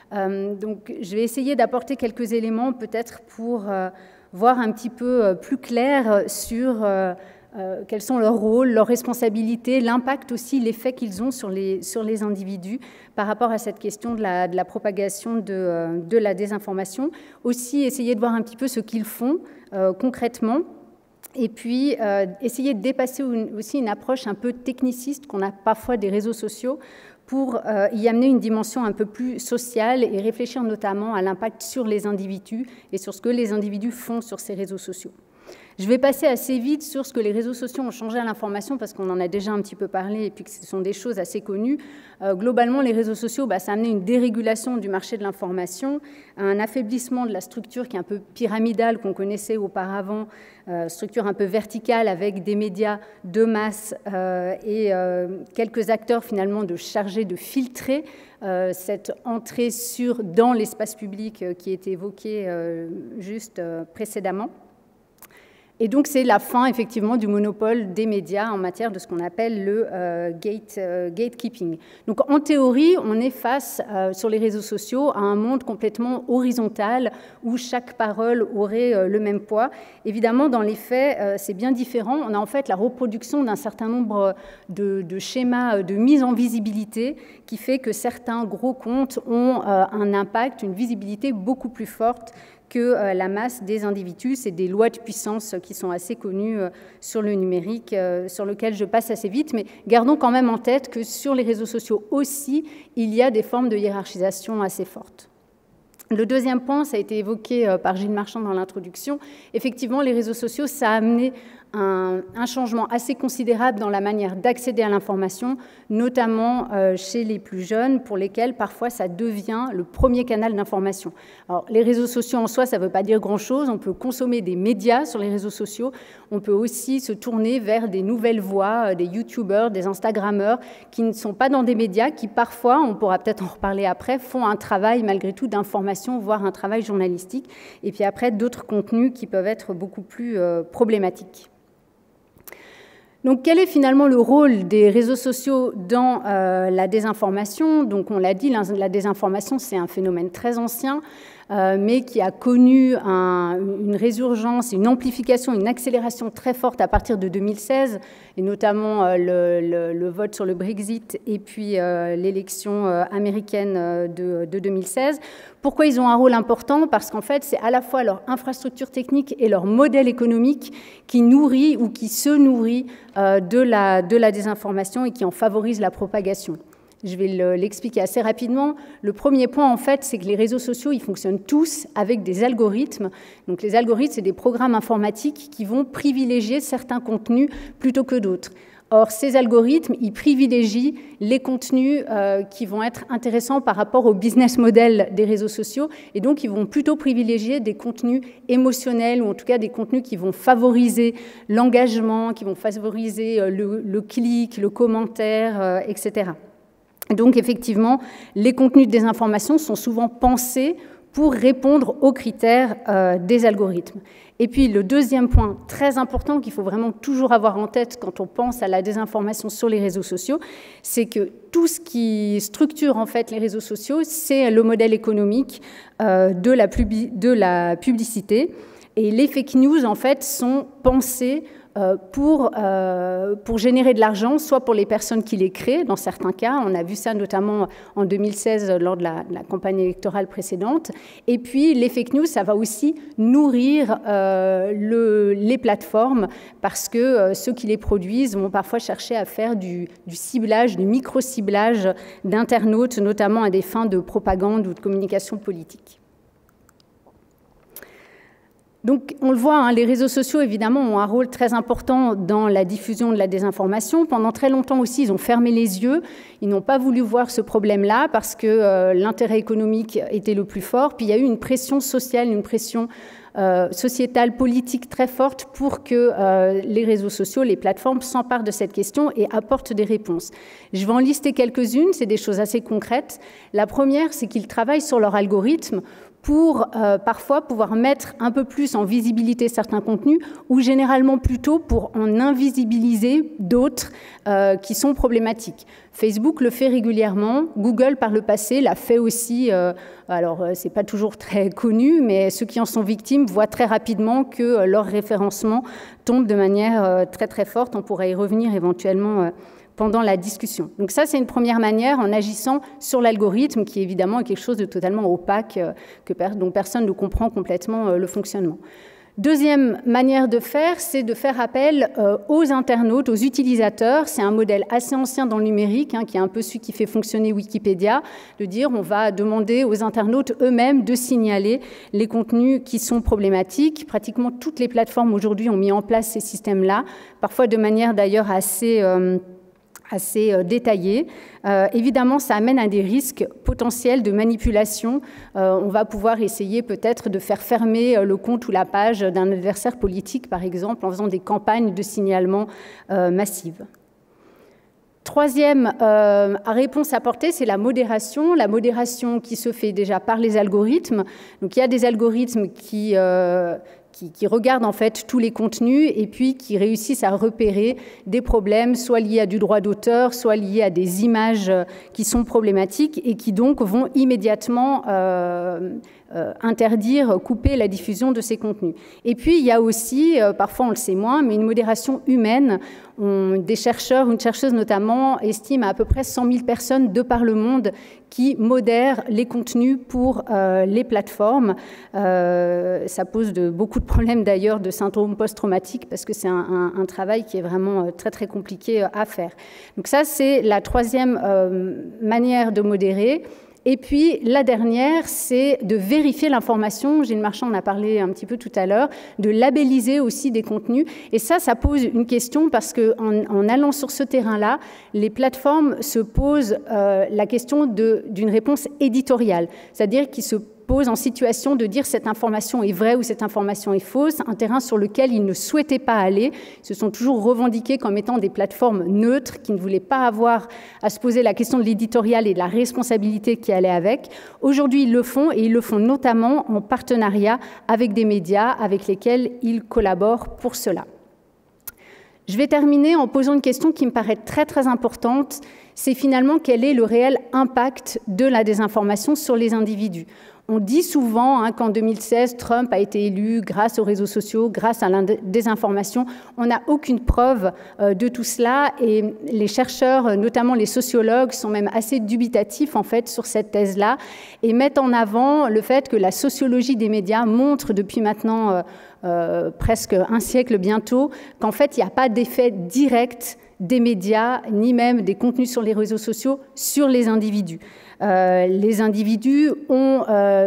Donc je vais essayer d'apporter quelques éléments peut-être pour voir un petit peu plus clair sur quels sont leurs rôles, leurs responsabilités, l'impact aussi, l'effet qu'ils ont sur les individus par rapport à cette question de la propagation de la désinformation. Aussi, essayer de voir un petit peu ce qu'ils font concrètement. Et puis, essayer de dépasser aussi une approche un peu techniciste qu'on a parfois des réseaux sociaux pour y amener une dimension un peu plus sociale et réfléchir notamment à l'impact sur les individus et sur ce que les individus font sur ces réseaux sociaux. Je vais passer assez vite sur ce que les réseaux sociaux ont changé à l'information parce qu'on en a déjà un petit peu parlé et puis que ce sont des choses assez connues. Globalement, les réseaux sociaux, ça a amené une dérégulation du marché de l'information, un affaiblissement de la structure qui est un peu pyramidale qu'on connaissait auparavant, structure un peu verticale avec des médias de masse et quelques acteurs finalement chargés de filtrer cette entrée dans l'espace public qui était évoquée juste précédemment. Et donc, c'est la fin, effectivement, du monopole des médias en matière de ce qu'on appelle le gatekeeping. Donc, en théorie, on est face, sur les réseaux sociaux, à un monde complètement horizontal où chaque parole aurait le même poids. Évidemment, dans les faits, c'est bien différent. On a en fait la reproduction d'un certain nombre de schémas de mise en visibilité qui fait que certains gros comptes ont un impact, une visibilité beaucoup plus forte que la masse des individus. C'est des lois de puissance qui sont assez connues sur le numérique, sur lequel je passe assez vite, mais gardons quand même en tête que sur les réseaux sociaux aussi, il y a des formes de hiérarchisation assez fortes. Le deuxième point, ça a été évoqué par Gilles Marchand dans l'introduction. Effectivement, les réseaux sociaux, ça a amené un changement assez considérable dans la manière d'accéder à l'information, notamment chez les plus jeunes, pour lesquels parfois ça devient le premier canal d'information. Alors, les réseaux sociaux en soi, ça ne veut pas dire grand-chose. On peut consommer des médias sur les réseaux sociaux. On peut aussi se tourner vers des nouvelles voies, des youtubeurs, des instagrammeurs, qui ne sont pas dans des médias, qui parfois, on pourra peut-être en reparler après, font un travail malgré tout d'information, voire un travail journalistique. Et puis après, d'autres contenus qui peuvent être beaucoup plus problématiques. Donc, quel est finalement le rôle des réseaux sociaux dans la désinformation? Donc, on l'a dit, la désinformation, c'est un phénomène très ancien, mais qui a connu une résurgence, une amplification, une accélération très forte à partir de 2016, et notamment le vote sur le Brexit et puis l'élection américaine de 2016. Pourquoi ils ont un rôle important? Parce qu'en fait, c'est à la fois leur infrastructure technique et leur modèle économique qui nourrit ou qui se nourrit de la désinformation et qui en favorise la propagation. Je vais l'expliquer assez rapidement. Le premier point, en fait, c'est que les réseaux sociaux, ils fonctionnent tous avec des algorithmes. Donc, les algorithmes, c'est des programmes informatiques qui vont privilégier certains contenus plutôt que d'autres. Or, ces algorithmes, ils privilégient les contenus qui vont être intéressants par rapport au business model des réseaux sociaux. Et donc, ils vont plutôt privilégier des contenus émotionnels ou en tout cas des contenus qui vont favoriser l'engagement, qui vont favoriser le clic, le commentaire, etc. Donc, effectivement, les contenus de désinformation sont souvent pensés pour répondre aux critères des algorithmes. Et puis, le deuxième point très important qu'il faut vraiment toujours avoir en tête quand on pense à la désinformation sur les réseaux sociaux, c'est que tout ce qui structure en fait les réseaux sociaux, c'est le modèle économique de la publicité. Et les fake news, en fait, sont pensées pour générer de l'argent, soit pour les personnes qui les créent, dans certains cas, on a vu ça notamment en 2016 lors de la campagne électorale précédente, et puis les fake news, ça va aussi nourrir les plateformes, parce que ceux qui les produisent vont parfois chercher à faire du ciblage, du micro-ciblage d'internautes, notamment à des fins de propagande ou de communication politique. Donc, on le voit, hein, les réseaux sociaux, évidemment, ont un rôle très important dans la diffusion de la désinformation. Pendant très longtemps aussi, ils ont fermé les yeux. Ils n'ont pas voulu voir ce problème-là parce que l'intérêt économique était le plus fort. Puis, il y a eu une pression sociale, une pression sociétale, politique très forte pour que les réseaux sociaux, les plateformes s'emparent de cette question et apportent des réponses. Je vais en lister quelques-unes, c'est des choses assez concrètes. La première, c'est qu'ils travaillent sur leur algorithme pour parfois pouvoir mettre un peu plus en visibilité certains contenus ou généralement plutôt pour en invisibiliser d'autres qui sont problématiques. Facebook le fait régulièrement, Google par le passé l'a fait aussi, alors c'est pas toujours très connu, mais ceux qui en sont victimes voient très rapidement que leur référencement tombe de manière très très forte. On pourra y revenir éventuellement pendant la discussion. Donc ça, c'est une première manière en agissant sur l'algorithme, qui évidemment est quelque chose de totalement opaque, dont personne ne comprend complètement le fonctionnement. Deuxième manière de faire, c'est de faire appel aux internautes, aux utilisateurs. C'est un modèle assez ancien dans le numérique, hein, qui est un peu celui qui fait fonctionner Wikipédia, de dire on va demander aux internautes eux-mêmes de signaler les contenus qui sont problématiques. Pratiquement toutes les plateformes aujourd'hui ont mis en place ces systèmes-là, parfois de manière d'ailleurs assez détaillé. Évidemment, ça amène à des risques potentiels de manipulation. On va pouvoir essayer peut-être de faire fermer le compte ou la page d'un adversaire politique, par exemple, en faisant des campagnes de signalement massives. Troisième réponse apportée, c'est la modération qui se fait déjà par les algorithmes. Donc il y a des algorithmes qui regardent en fait tous les contenus et puis qui réussissent à repérer des problèmes, soit liés à du droit d'auteur, soit liés à des images qui sont problématiques et qui donc vont immédiatement interdire, couper la diffusion de ces contenus. Et puis il y a aussi, parfois on le sait moins, mais une modération humaine. Des chercheurs, une chercheuse notamment, estime à peu près 100 000 personnes de par le monde qui modèrent les contenus pour les plateformes. Ça pose beaucoup de problèmes d'ailleurs de syndrome post-traumatique parce que c'est un travail qui est vraiment très très compliqué à faire. Donc ça, c'est la troisième manière de modérer. Et puis, la dernière, c'est de vérifier l'information. Gilles Marchand en a parlé un petit peu tout à l'heure, de labelliser aussi des contenus. Et ça pose une question parce qu'en allant sur ce terrain-là, les plateformes se posent la question d'une réponse éditoriale, c'est-à-dire qu'ils se posent en situation de dire cette information est vraie ou cette information est fausse, un terrain sur lequel ils ne souhaitaient pas aller. Ils se sont toujours revendiqués comme étant des plateformes neutres qui ne voulaient pas avoir à se poser la question de l'éditorial et de la responsabilité qui allait avec. Aujourd'hui, ils le font et ils le font notamment en partenariat avec des médias avec lesquels ils collaborent pour cela. Je vais terminer en posant une question qui me paraît très très importante, c'est finalement quel est le réel impact de la désinformation sur les individus. On dit souvent qu'en 2016, Trump a été élu grâce aux réseaux sociaux, grâce à la désinformation. On n'a aucune preuve de tout cela et les chercheurs, notamment les sociologues, sont même assez dubitatifs en fait sur cette thèse-là et mettent en avant le fait que la sociologie des médias montre depuis maintenant presque un siècle bientôt qu'en fait, il n'y a pas d'effet direct des médias, ni même des contenus sur les réseaux sociaux sur les individus. Les individus ont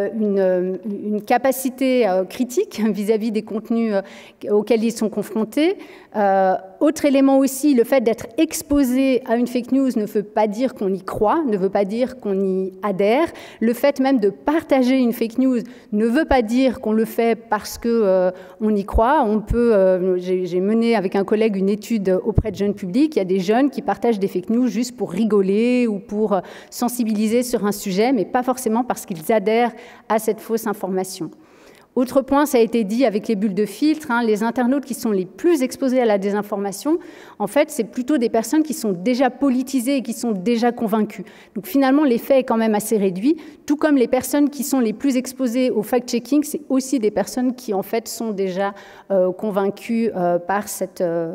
une capacité critique vis-à-vis des contenus auxquels ils sont confrontés. Autre élément aussi, le fait d'être exposé à une fake news ne veut pas dire qu'on y croit, ne veut pas dire qu'on y adhère. Le fait même de partager une fake news ne veut pas dire qu'on le fait parce qu'on y croit. On peut, j'ai mené avec un collègue une étude auprès de jeunes publics. Il y a des jeunes qui partagent des fake news juste pour rigoler ou pour sensibiliser sur un sujet, mais pas forcément parce qu'ils adhèrent à cette fausse information. Autre point, ça a été dit avec les bulles de filtre, les internautes qui sont les plus exposés à la désinformation, en fait, c'est plutôt des personnes qui sont déjà politisées et qui sont déjà convaincues. Donc finalement, l'effet est quand même assez réduit, tout comme les personnes qui sont les plus exposées au fact-checking, c'est aussi des personnes qui, en fait, sont déjà convaincues par ce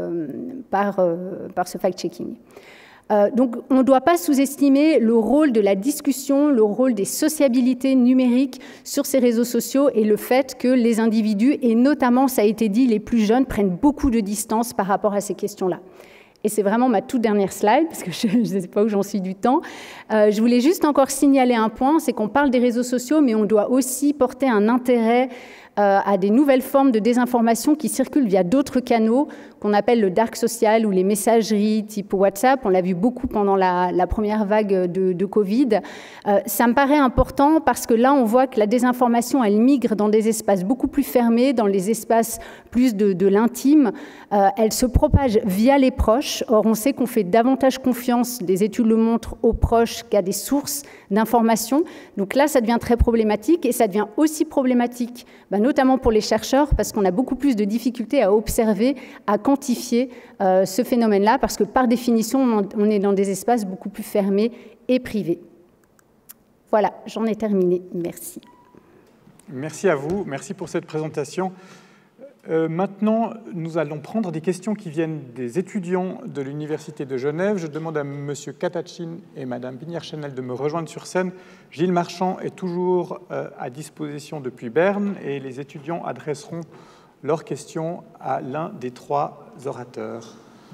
fact-checking. Donc, on ne doit pas sous-estimer le rôle de la discussion, le rôle des sociabilités numériques sur ces réseaux sociaux et le fait que les individus, et notamment, ça a été dit, les plus jeunes, prennent beaucoup de distance par rapport à ces questions-là. Et c'est vraiment ma toute dernière slide, parce que je ne sais pas où j'en suis du temps. Je voulais juste encore signaler un point, c'est qu'on parle des réseaux sociaux, mais on doit aussi porter un intérêt à des nouvelles formes de désinformation qui circulent via d'autres canaux qu'on appelle le dark social ou les messageries type WhatsApp. On l'a vu beaucoup pendant la première vague de Covid. Ça me paraît important parce que là, on voit que la désinformation, elle migre dans des espaces beaucoup plus fermés, dans les espaces plus de l'intime. Elle se propage via les proches. Or, on sait qu'on fait davantage confiance, des études le montrent, aux proches qu'à des sources d'informations. Donc là, ça devient très problématique et ça devient aussi problématique, notamment pour les chercheurs, parce qu'on a beaucoup plus de difficultés à observer, à quantifier ce phénomène-là, parce que par définition, on est dans des espaces beaucoup plus fermés et privés. Voilà, j'en ai terminé. Merci. Merci à vous. Merci pour cette présentation. Maintenant, nous allons prendre des questions qui viennent des étudiants de l'Université de Genève. Je demande à M. Katachin et Mme Pinière-Chanel de me rejoindre sur scène. Gilles Marchand est toujours à disposition depuis Berne et les étudiants adresseront leurs questions à l'un des trois orateurs.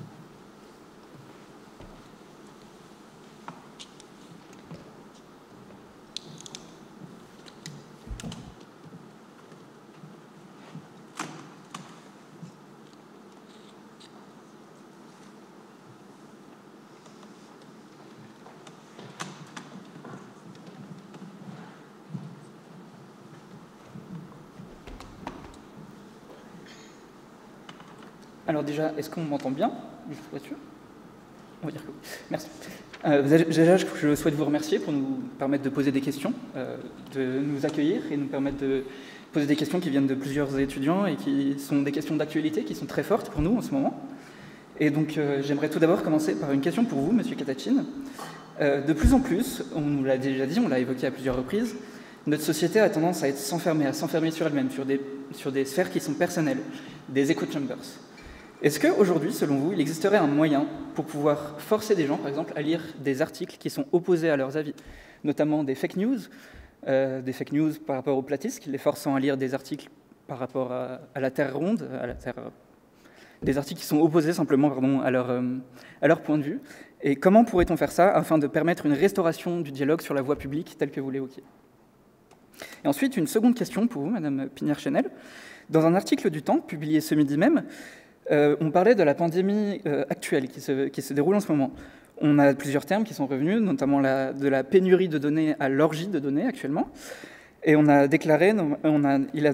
Alors déjà, est-ce qu'on m'entend bien? Je suis pas sûr. On va dire que oui. Merci. Déjà, je souhaite vous remercier pour nous permettre de poser des questions, de nous accueillir et nous permettre de poser des questions qui viennent de plusieurs étudiants et qui sont des questions d'actualité qui sont très fortes pour nous en ce moment. Et donc, j'aimerais tout d'abord commencer par une question pour vous, Monsieur Katachin. De plus en plus, on nous l'a déjà dit, on l'a évoqué à plusieurs reprises, notre société a tendance à s'enfermer sur elle-même, sur des sphères qui sont personnelles, des echo chambers. Est-ce qu'aujourd'hui, selon vous, il existerait un moyen pour pouvoir forcer des gens, par exemple, à lire des articles qui sont opposés à leurs avis, notamment des fake news par rapport aux platistes, les forçant à lire des articles par rapport à la Terre ronde, des articles qui sont opposés simplement à leur point de vue. Et comment pourrait-on faire ça afin de permettre une restauration du dialogue sur la voie publique telle que vous l'évoquiez? Et ensuite, une seconde question pour vous, Madame Pinière-Chanel. Dans un article du Temps, publié ce midi même, on parlait de la pandémie actuelle qui se déroule en ce moment. On a plusieurs termes qui sont revenus, notamment de la pénurie de données à l'orgie de données actuellement. Et on a déclaré, il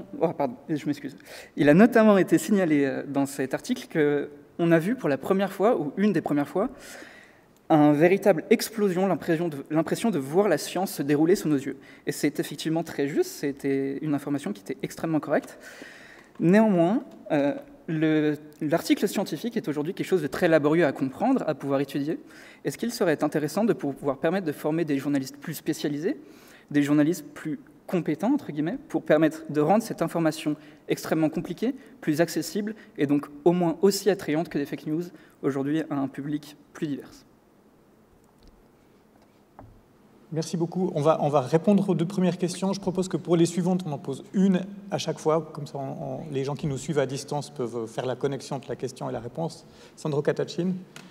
a notamment été signalé dans cet article qu'on a vu pour la première fois, ou une des premières fois, une véritable explosion, l'impression de voir la science se dérouler sous nos yeux. Et c'est effectivement très juste, c'était une information qui était extrêmement correcte. Néanmoins, l'article scientifique est aujourd'hui quelque chose de très laborieux à comprendre, à pouvoir étudier. Est-ce qu'il serait intéressant de pouvoir permettre de former des journalistes plus spécialisés, des journalistes plus compétents, entre guillemets, pour permettre de rendre cette information extrêmement compliquée, plus accessible, et donc au moins aussi attrayante que des fake news, aujourd'hui à un public plus divers? Merci beaucoup. On va répondre aux deux premières questions. Je propose que pour les suivantes, on en pose une à chaque fois. Comme ça, les gens qui nous suivent à distance peuvent faire la connexion entre la question et la réponse. Sandro Katachin.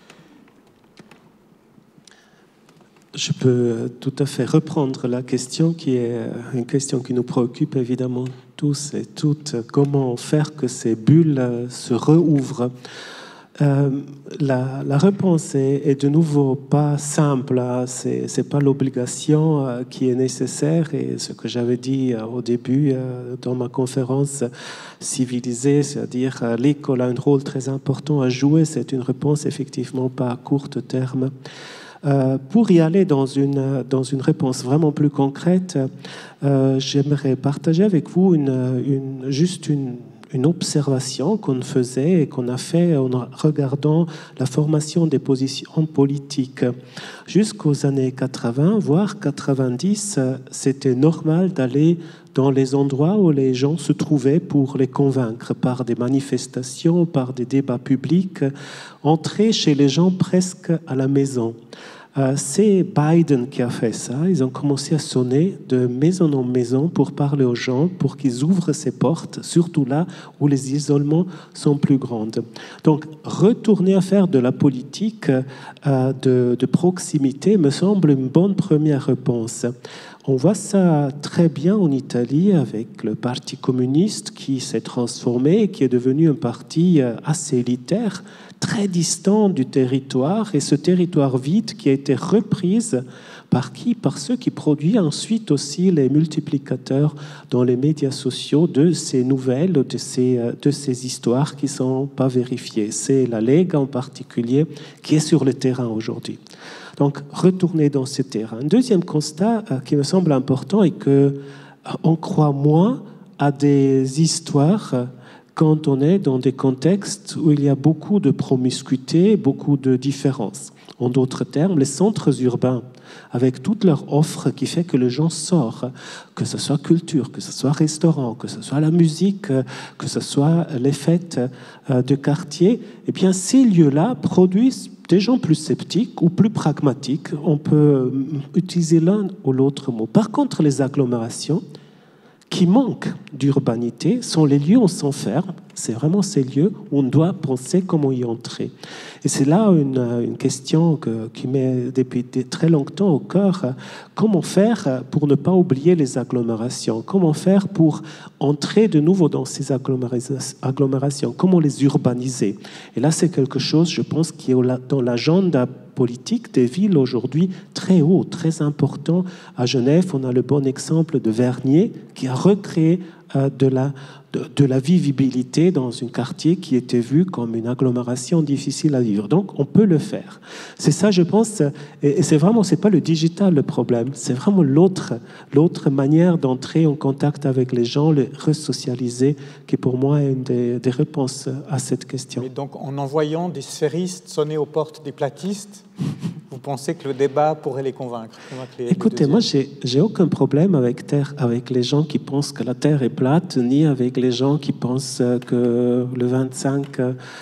Je peux tout à fait reprendre la question qui est une question qui nous préoccupe évidemment tous et toutes. Comment faire que ces bulles se rouvrent? La réponse est de nouveau pas simple, c'est pas l'obligation qui est nécessaire, et ce que j'avais dit au début dans ma conférence civilisée, c'est-à-dire l'école a un rôle très important à jouer, c'est une réponse effectivement pas à court terme. Pour y aller dans une réponse vraiment plus concrète, j'aimerais partager avec vous juste une observation qu'on faisait et qu'on a fait en regardant la formation des positions politiques. Jusqu'aux années 80, voire 90, c'était normal d'aller dans les endroits où les gens se trouvaient pour les convaincre par des manifestations, par des débats publics, entrer chez les gens presque à la maison. C'est Biden qui a fait ça. Ils ont commencé à sonner de maison en maison pour parler aux gens, pour qu'ils ouvrent ces portes, surtout là où les isolements sont plus grands. Donc, retourner à faire de la politique de proximité me semble une bonne première réponse. On voit ça très bien en Italie avec le Parti communiste qui s'est transformé et qui est devenu un parti assez élitaire, très distant du territoire, et ce territoire vide qui a été repris par qui? Par ceux qui produisent ensuite aussi les multiplicateurs dans les médias sociaux de ces nouvelles, de ces histoires qui ne sont pas vérifiées. C'est la Lega en particulier qui est sur le terrain aujourd'hui. Donc, retourner dans ce terrain. Un deuxième constat qui me semble important est qu'on croit moins à des histoires quand on est dans des contextes où il y a beaucoup de promiscuité, beaucoup de différences. En d'autres termes, les centres urbains, avec toute leur offre qui fait que les gens sortent, que ce soit culture, que ce soit restaurant, que ce soit la musique, que ce soit les fêtes de quartier, eh bien, ces lieux-là produisent des gens plus sceptiques ou plus pragmatiques. On peut utiliser l'un ou l'autre mot. Par contre, les agglomérations qui manquent d'urbanité sont les lieux où on s'enferme. C'est vraiment ces lieux où on doit penser comment y entrer. Et c'est là une question qui m'est depuis très longtemps au cœur. Comment faire pour ne pas oublier les agglomérations? Comment faire pour entrer de nouveau dans ces agglomérations? Comment les urbaniser? Et là, c'est quelque chose, je pense, qui est dans l'agenda politique des villes aujourd'hui très haut, très important. À Genève, on a le bon exemple de Vernier qui a recréé de la vivibilité dans un quartier qui était vu comme une agglomération difficile à vivre. Donc, on peut le faire. C'est ça, je pense, et c'est pas le digital le problème, c'est vraiment l'autre manière d'entrer en contact avec les gens, les resocialiser, qui pour moi est une des réponses à cette question. Et donc, en envoyant des sphéristes sonner aux portes des platistes, vous pensez que le débat pourrait les convaincre? Écoutez, moi, j'ai aucun problème avec les gens qui pensent que la Terre est plate, ni avec les gens qui pensent que le 25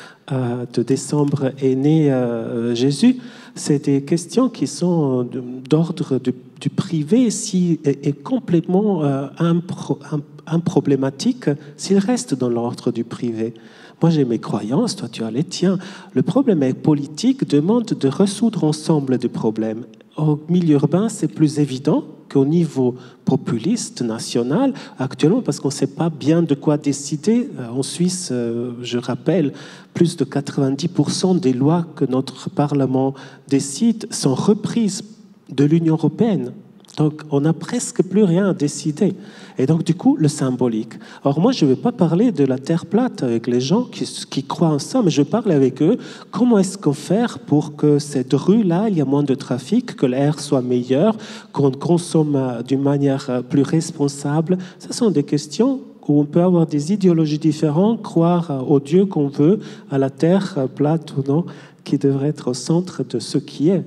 de décembre est né Jésus. C'est des questions qui sont d'ordre du privé et complètement improblématiques s'ils restent dans l'ordre du privé. Moi, j'ai mes croyances, toi, tu as les tiens. Le problème politique demande de résoudre ensemble des problèmes. Au milieu urbain, c'est plus évident qu'au niveau populiste, national, actuellement, parce qu'on ne sait pas bien de quoi décider. En Suisse, je rappelle, plus de 90% des lois que notre Parlement décide sont reprises de l'Union européenne. Donc, on n'a presque plus rien à décider. Et donc, du coup, le symbolique. Or, moi, je ne vais pas parler de la Terre plate avec les gens qui croient en ça, mais je parle avec eux. Comment est-ce qu'on fait pour que cette rue-là, il y ait moins de trafic, que l'air soit meilleur, qu'on consomme d'une manière plus responsable? Ce sont des questions où on peut avoir des idéologies différentes, croire au Dieu qu'on veut, à la Terre plate ou non, qui devrait être au centre de ce qui est.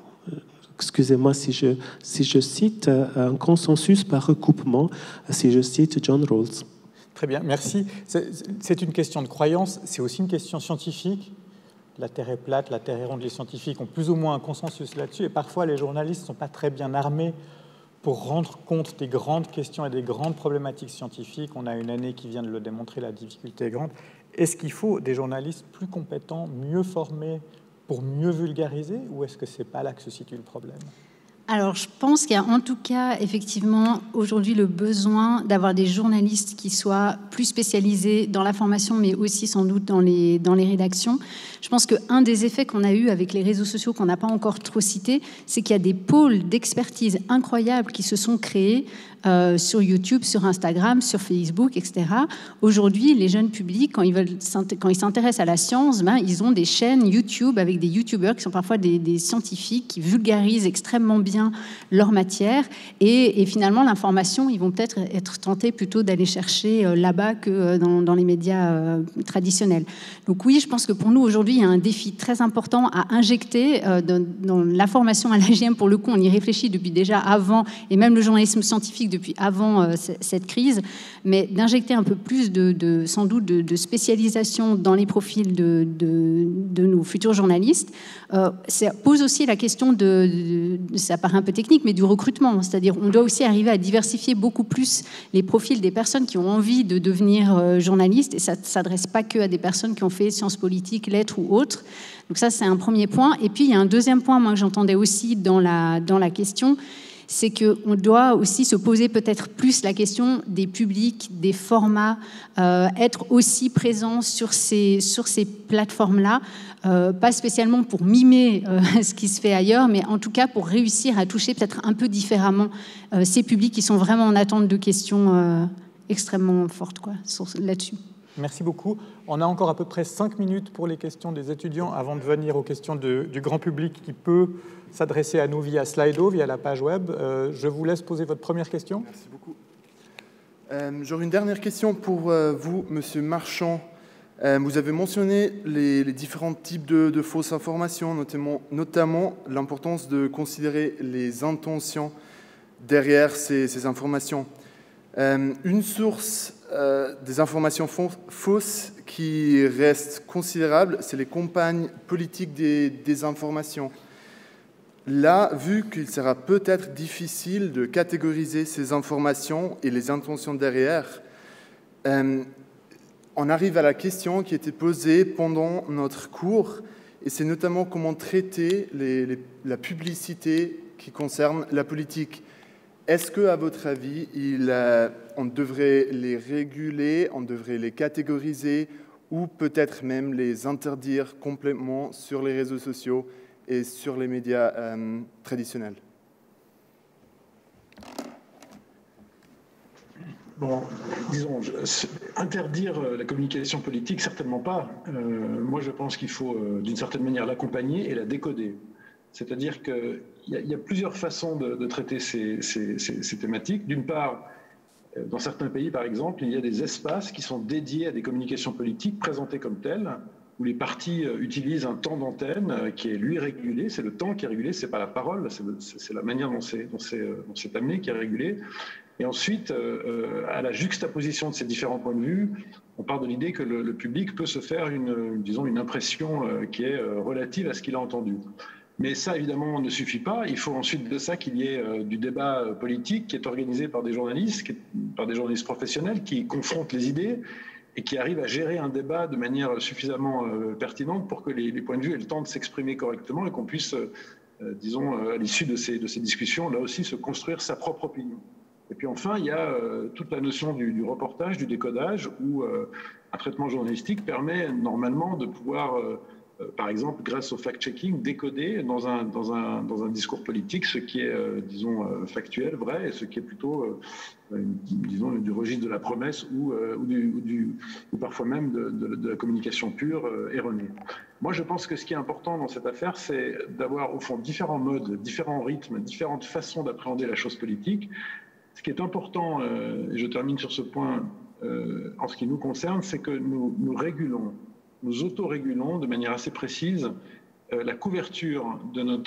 Excusez-moi si je cite un consensus par recoupement, si je cite John Rawls. Très bien, merci. C'est une question de croyance, c'est aussi une question scientifique. La Terre est plate, la Terre est ronde, les scientifiques ont plus ou moins un consensus là-dessus, et parfois les journalistes ne sont pas très bien armés pour rendre compte des grandes questions et des grandes problématiques scientifiques. On a une année qui vient de le démontrer, la difficulté est grande. Est-ce qu'il faut des journalistes plus compétents, mieux formés, pour mieux vulgariser, ou est-ce que ce n'est pas là que se situe le problème? Alors, je pense qu'il y a en tout cas, effectivement, aujourd'hui le besoin d'avoir des journalistes qui soient plus spécialisés dans la formation, mais aussi sans doute dans les rédactions. Je pense qu'un des effets qu'on a eu avec les réseaux sociaux, qu'on n'a pas encore trop cité, c'est qu'il y a des pôles d'expertise incroyables qui se sont créés sur YouTube, sur Instagram, sur Facebook, etc. Aujourd'hui, les jeunes publics, quand ils s'intéressent à la science, ils ont des chaînes YouTube avec des YouTubeurs qui sont parfois des scientifiques qui vulgarisent extrêmement bien leur matière. Et finalement, l'information, ils vont peut-être être tentés plutôt d'aller chercher là-bas que dans les médias traditionnels. Donc oui, je pense que pour nous, aujourd'hui, il y a un défi très important à injecter dans la formation à l'AGM. Pour le coup, on y réfléchit depuis déjà avant, et même le journalisme scientifique depuis avant cette crise, mais d'injecter un peu plus sans doute de spécialisation dans les profils de nos futurs journalistes. Ça pose aussi la question ça paraît un peu technique, mais du recrutement. C'est-à-dire on doit aussi arriver à diversifier beaucoup plus les profils des personnes qui ont envie de devenir journalistes, et ça ne s'adresse pas que à des personnes qui ont fait sciences politiques, lettres ou autres. Donc ça, c'est un premier point. Et puis, il y a un deuxième point, moi, que j'entendais aussi dans la question, c'est qu'on doit aussi se poser peut-être plus la question des publics, des formats, être aussi présent sur ces plateformes-là, pas spécialement pour mimer ce qui se fait ailleurs, mais en tout cas pour réussir à toucher peut-être un peu différemment ces publics qui sont vraiment en attente de questions extrêmement fortes là-dessus. Merci beaucoup. On a encore à peu près 5 minutes pour les questions des étudiants avant de venir aux questions du grand public qui peut s'adresser à nous via Slido, via la page web. Je vous laisse poser votre première question. Merci beaucoup. J'aurais une dernière question pour vous, Monsieur Marchand. Vous avez mentionné les différents types de fausses informations, notamment l'importance de considérer les intentions derrière ces informations. Une source des informations fausses qui reste considérable, c'est les campagnes politiques des désinformations. Là, vu qu'il sera peut-être difficile de catégoriser ces informations et les intentions derrière, on arrive à la question qui était posée pendant notre cours, et c'est notamment comment traiter la publicité qui concerne la politique. Est-ce qu'à votre avis, on devrait les réguler, on devrait les catégoriser ou peut-être même les interdire complètement sur les réseaux sociaux et sur les médias traditionnels? Bon, disons, interdire la communication politique, certainement pas. Moi, je pense qu'il faut, d'une certaine manière, l'accompagner et la décoder. C'est-à-dire qu'il y a plusieurs façons de traiter ces thématiques. D'une part, dans certains pays, par exemple, il y a des espaces qui sont dédiés à des communications politiques présentées comme telles, où les partis utilisent un temps d'antenne qui est, lui, régulé. C'est le temps qui est régulé, c'est pas la parole, c'est la manière dont c'est amené qui est régulé. Et ensuite, à la juxtaposition de ces différents points de vue, on part de l'idée que le public peut se faire une impression qui est relative à ce qu'il a entendu. Mais ça, évidemment, ne suffit pas. Il faut ensuite de ça qu'il y ait du débat politique qui est organisé par des journalistes professionnels qui confrontent les idées et qui arrivent à gérer un débat de manière suffisamment pertinente pour que les points de vue aient le temps de s'exprimer correctement et qu'on puisse, à l'issue de ces discussions, là aussi, se construire sa propre opinion. Et puis enfin, il y a toute la notion du reportage, du décodage, où un traitement journalistique permet normalement de pouvoir... par exemple, grâce au fact-checking, décoder dans un discours politique ce qui est, factuel, vrai, et ce qui est plutôt, du registre de la promesse ou parfois même de la communication pure erronée. Moi, je pense que ce qui est important dans cette affaire, c'est d'avoir, au fond, différents modes, différents rythmes, différentes façons d'appréhender la chose politique. Ce qui est important, et je termine sur ce point, en ce qui nous concerne, c'est que nous régulons, nous autorégulons de manière assez précise la couverture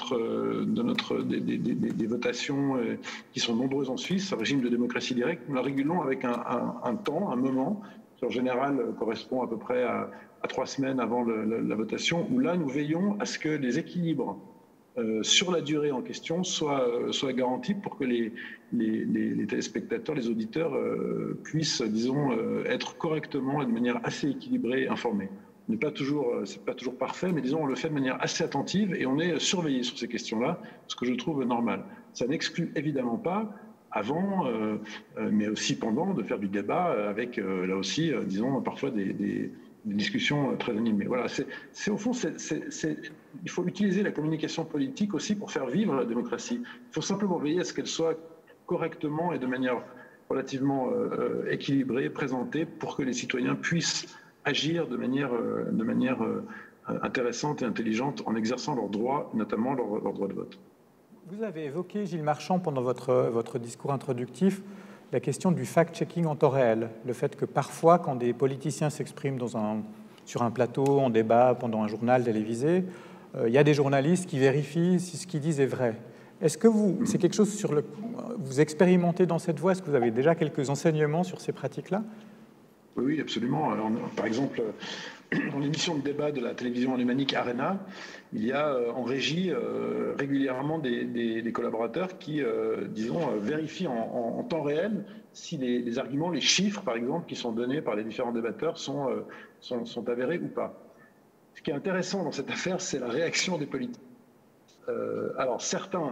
des votations qui sont nombreuses en Suisse, un régime de démocratie directe. Nous la régulons avec un temps, un moment, qui en général correspond à peu près à 3 semaines avant la votation, où là nous veillons à ce que les équilibres sur la durée en question soient garantis pour que les téléspectateurs, les auditeurs puissent, être correctement et de manière assez équilibrée informés. C'est pas toujours parfait, mais disons, on le fait de manière assez attentive et on est surveillé sur ces questions-là, ce que je trouve normal. Ça n'exclut évidemment pas, avant, mais aussi pendant, de faire du débat avec, là aussi, parfois des discussions très animées. Voilà, au fond, il faut utiliser la communication politique aussi pour faire vivre la démocratie. Il faut simplement veiller à ce qu'elle soit correctement et de manière relativement équilibrée, présentée, pour que les citoyens puissent agir de manière intéressante et intelligente en exerçant leurs droits, notamment leur droit de vote. Vous avez évoqué, Gilles Marchand, pendant votre discours introductif, la question du fact-checking en temps réel. Le fait que parfois, quand des politiciens s'expriment sur un plateau, en débat, pendant un journal télévisé, il y a des journalistes qui vérifient si ce qu'ils disent est vrai. Est-ce que c'est quelque chose vous expérimentez dans cette voie? Est-ce que vous avez déjà quelques enseignements sur ces pratiques-là? Oui, absolument. Alors, par exemple, dans l'émission de débat de la télévision alémanique Arena, il y a en régie régulièrement des collaborateurs qui, vérifient en temps réel si les arguments, les chiffres, par exemple, qui sont donnés par les différents débatteurs sont avérés ou pas. Ce qui est intéressant dans cette affaire, c'est la réaction des politiques. Alors, certains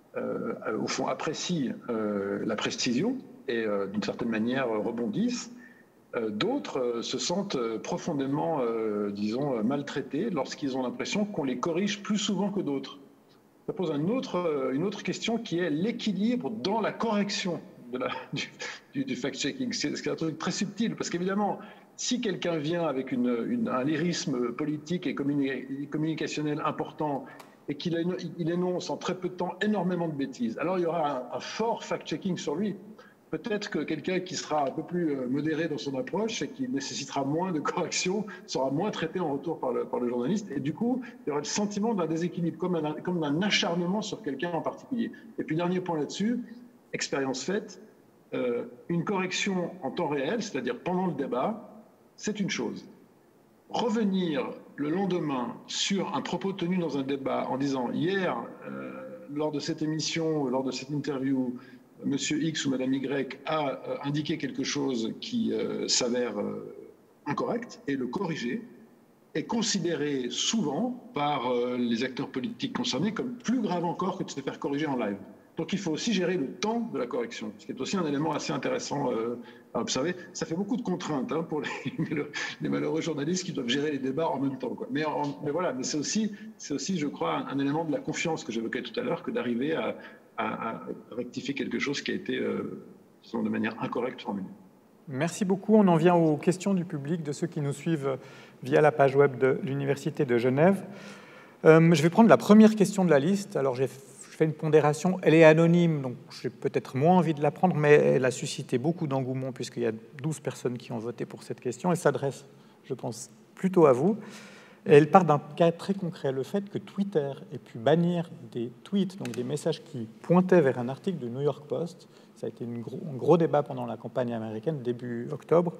au fond, apprécient la précision et, d'une certaine manière, rebondissent. D'autres se sentent profondément, disons, maltraités lorsqu'ils ont l'impression qu'on les corrige plus souvent que d'autres. Ça pose une autre question qui est l'équilibre dans la correction du fact-checking. C'est un truc très subtil, parce qu'évidemment, si quelqu'un vient avec un lyrisme politique et communicationnel important et qu'il énonce en très peu de temps énormément de bêtises, alors il y aura un fort fact-checking sur lui. Peut-être que quelqu'un qui sera un peu plus modéré dans son approche et qui nécessitera moins de correction sera moins traité en retour par le journaliste. Et du coup, il y aura le sentiment d'un déséquilibre, comme d'un acharnement sur quelqu'un en particulier. Et puis, dernier point là-dessus, expérience faite, une correction en temps réel, c'est-à-dire pendant le débat, c'est une chose. Revenir le lendemain sur un propos tenu dans un débat en disant « Hier, lors de cette émission, lors de cette interview, Monsieur X ou Madame Y a indiqué quelque chose qui s'avère incorrect » et le corriger est considéré souvent par les acteurs politiques concernés comme plus grave encore que de se faire corriger en live. Donc il faut aussi gérer le temps de la correction, ce qui est aussi un élément assez intéressant à observer. Ça fait beaucoup de contraintes pour les malheureux journalistes qui doivent gérer les débats en même temps, quoi. Mais voilà, mais c'est aussi, je crois, un élément de la confiance que j'évoquais tout à l'heure, que d'arriver à rectifier quelque chose qui a été, de manière incorrecte, formulé. Merci beaucoup. On en vient aux questions du public, de ceux qui nous suivent via la page web de l'Université de Genève. Je vais prendre la première question de la liste. Alors, je fais une pondération. Elle est anonyme, donc j'ai peut-être moins envie de la prendre, mais elle a suscité beaucoup d'engouement puisqu'il y a 12 personnes qui ont voté pour cette question. Elle s'adresse, je pense, plutôt à vous. Elle part d'un cas très concret, le fait que Twitter ait pu bannir des tweets, donc des messages qui pointaient vers un article du New York Post. Ça a été un gros débat pendant la campagne américaine, début octobre,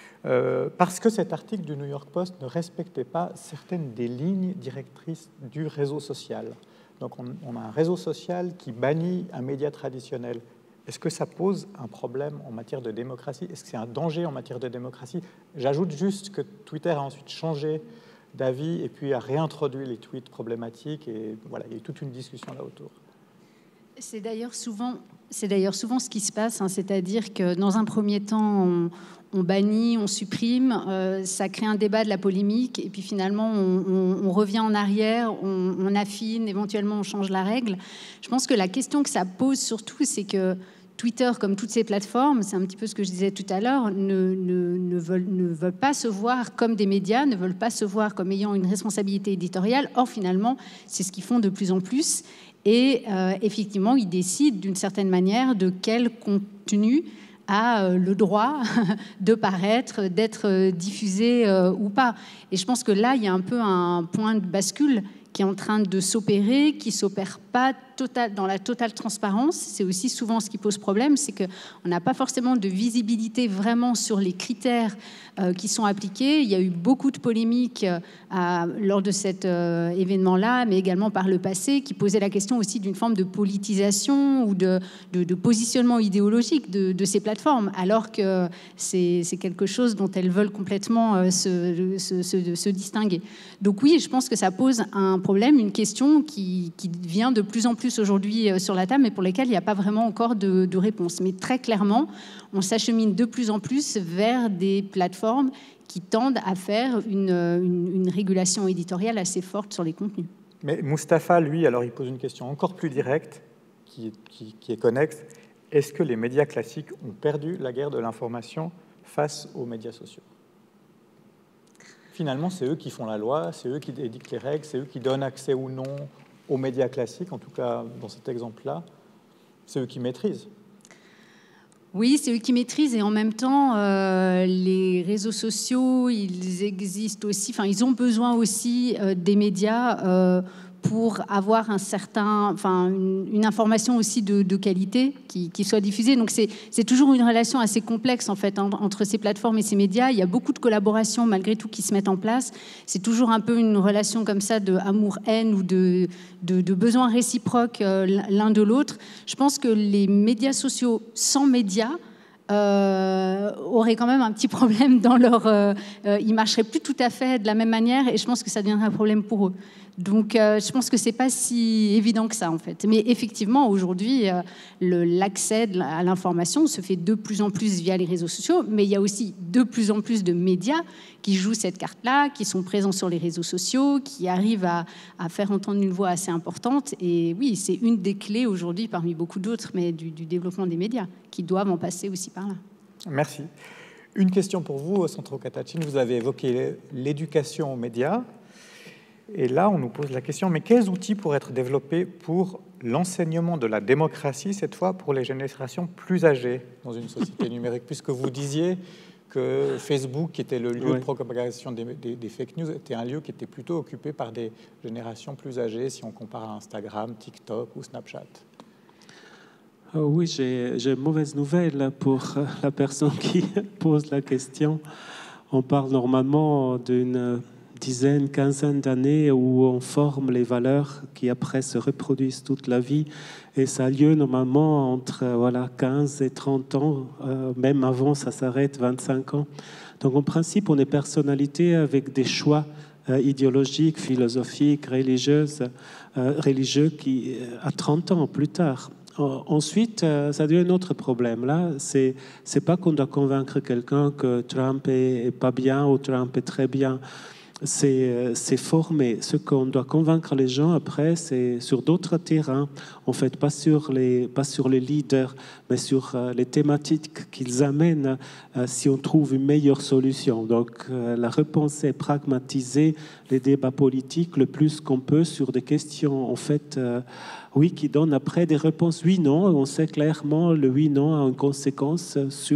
parce que cet article du New York Post ne respectait pas certaines des lignes directrices du réseau social. Donc on a un réseau social qui bannit un média traditionnel. Est-ce que ça pose un problème en matière de démocratie? Est-ce que c'est un danger en matière de démocratie? J'ajoute juste que Twitter a ensuite changé d'avis et puis a réintroduit les tweets problématiques, et voilà, il y a eu toute une discussion là autour. C'est d'ailleurs souvent ce qui se passe, c'est-à-dire que dans un premier temps, on bannit, on supprime, ça crée un débat, de la polémique, et puis finalement, on revient en arrière, on affine, éventuellement on change la règle. Je pense que la question que ça pose surtout, c'est que Twitter, comme toutes ces plateformes, c'est un petit peu ce que je disais tout à l'heure, ne veulent pas se voir comme des médias, ne veulent pas se voir comme ayant une responsabilité éditoriale. Or, finalement, c'est ce qu'ils font de plus en plus. Et effectivement, ils décident d'une certaine manière de quel contenu a le droit de paraître, d'être diffusé ou pas. Et je pense que là, il y a un peu un point de bascule qui est en train de s'opérer, qui ne s'opère pas dans la totale transparence. C'est aussi souvent ce qui pose problème, c'est qu'on n'a pas forcément de visibilité vraiment sur les critères qui sont appliqués. Il y a eu beaucoup de polémiques lors de cet événement-là, mais également par le passé, qui posaient la question aussi d'une forme de politisation ou de positionnement idéologique de ces plateformes, alors que c'est quelque chose dont elles veulent complètement se distinguer. Donc oui, je pense que ça pose un problème, une question qui vient de plus en plus aujourd'hui sur la table, mais pour lesquelles il n'y a pas vraiment encore de réponse. Mais très clairement, on s'achemine de plus en plus vers des plateformes qui tendent à faire une régulation éditoriale assez forte sur les contenus. Mais Mustapha, lui, alors il pose une question encore plus directe, qui est connexe. Est-ce que les médias classiques ont perdu la guerre de l'information face aux médias sociaux? Finalement, c'est eux qui font la loi, c'est eux qui édictent les règles, c'est eux qui donnent accès ou non aux médias classiques, en tout cas dans cet exemple-là. C'est eux qui maîtrisent. Oui, c'est eux qui maîtrisent, et en même temps, les réseaux sociaux, ils existent aussi, enfin, ils ont besoin aussi des médias pour avoir une information aussi de qualité qui soit diffusée. Donc c'est toujours une relation assez complexe en fait entre ces plateformes et ces médias. Il y a beaucoup de collaborations malgré tout qui se mettent en place. C'est toujours un peu une relation comme ça de amour-haine ou de besoin réciproque l'un de l'autre. Je pense que les médias sociaux sans médias auraient quand même un petit problème dans leur... ils marcheraient plus tout à fait de la même manière, et je pense que ça deviendrait un problème pour eux. Donc, je pense que c'est pas si évident que ça, en fait. Mais effectivement, aujourd'hui, l'accès à l'information se fait de plus en plus via les réseaux sociaux, mais il y a aussi de plus en plus de médias qui jouent cette carte-là, qui sont présents sur les réseaux sociaux, qui arrivent à faire entendre une voix assez importante. Et oui, c'est une des clés aujourd'hui, parmi beaucoup d'autres, mais du développement des médias, qui doivent en passer aussi par là. Merci. Une question pour vous, Sandro Catachin. Vous avez évoqué l'éducation aux médias. Et là, on nous pose la question, mais quels outils pourraient être développés pour l'enseignement de la démocratie, cette fois pour les générations plus âgées dans une société numérique, puisque vous disiez que Facebook, qui était le lieu de propagation des fake news, était un lieu qui était plutôt occupé par des générations plus âgées, si on compare à Instagram, TikTok ou Snapchat. Oui, j'ai une mauvaise nouvelle pour la personne qui pose la question. On parle normalement d'une dizaine, quinzaine d'années où on forme les valeurs qui après se reproduisent toute la vie. Et ça a lieu normalement entre 15 et 30 ans, même avant ça s'arrête, 25 ans. Donc en principe, on est personnalité avec des choix idéologiques, philosophiques, religieux qui, à 30 ans plus tard. Ensuite, ça devient un autre problème. Là, c'est pas qu'on doit convaincre quelqu'un que Trump est pas bien ou Trump est très bien. C'est formé. Ce qu'on doit convaincre les gens après, c'est sur d'autres terrains. En fait, pas sur les leaders, mais sur les thématiques qu'ils amènent si on trouve une meilleure solution. Donc, la réponse est pragmatiser les débats politiques le plus qu'on peut sur des questions, en fait, oui, qui donnent après des réponses oui-non. On sait clairement le oui-non a une conséquence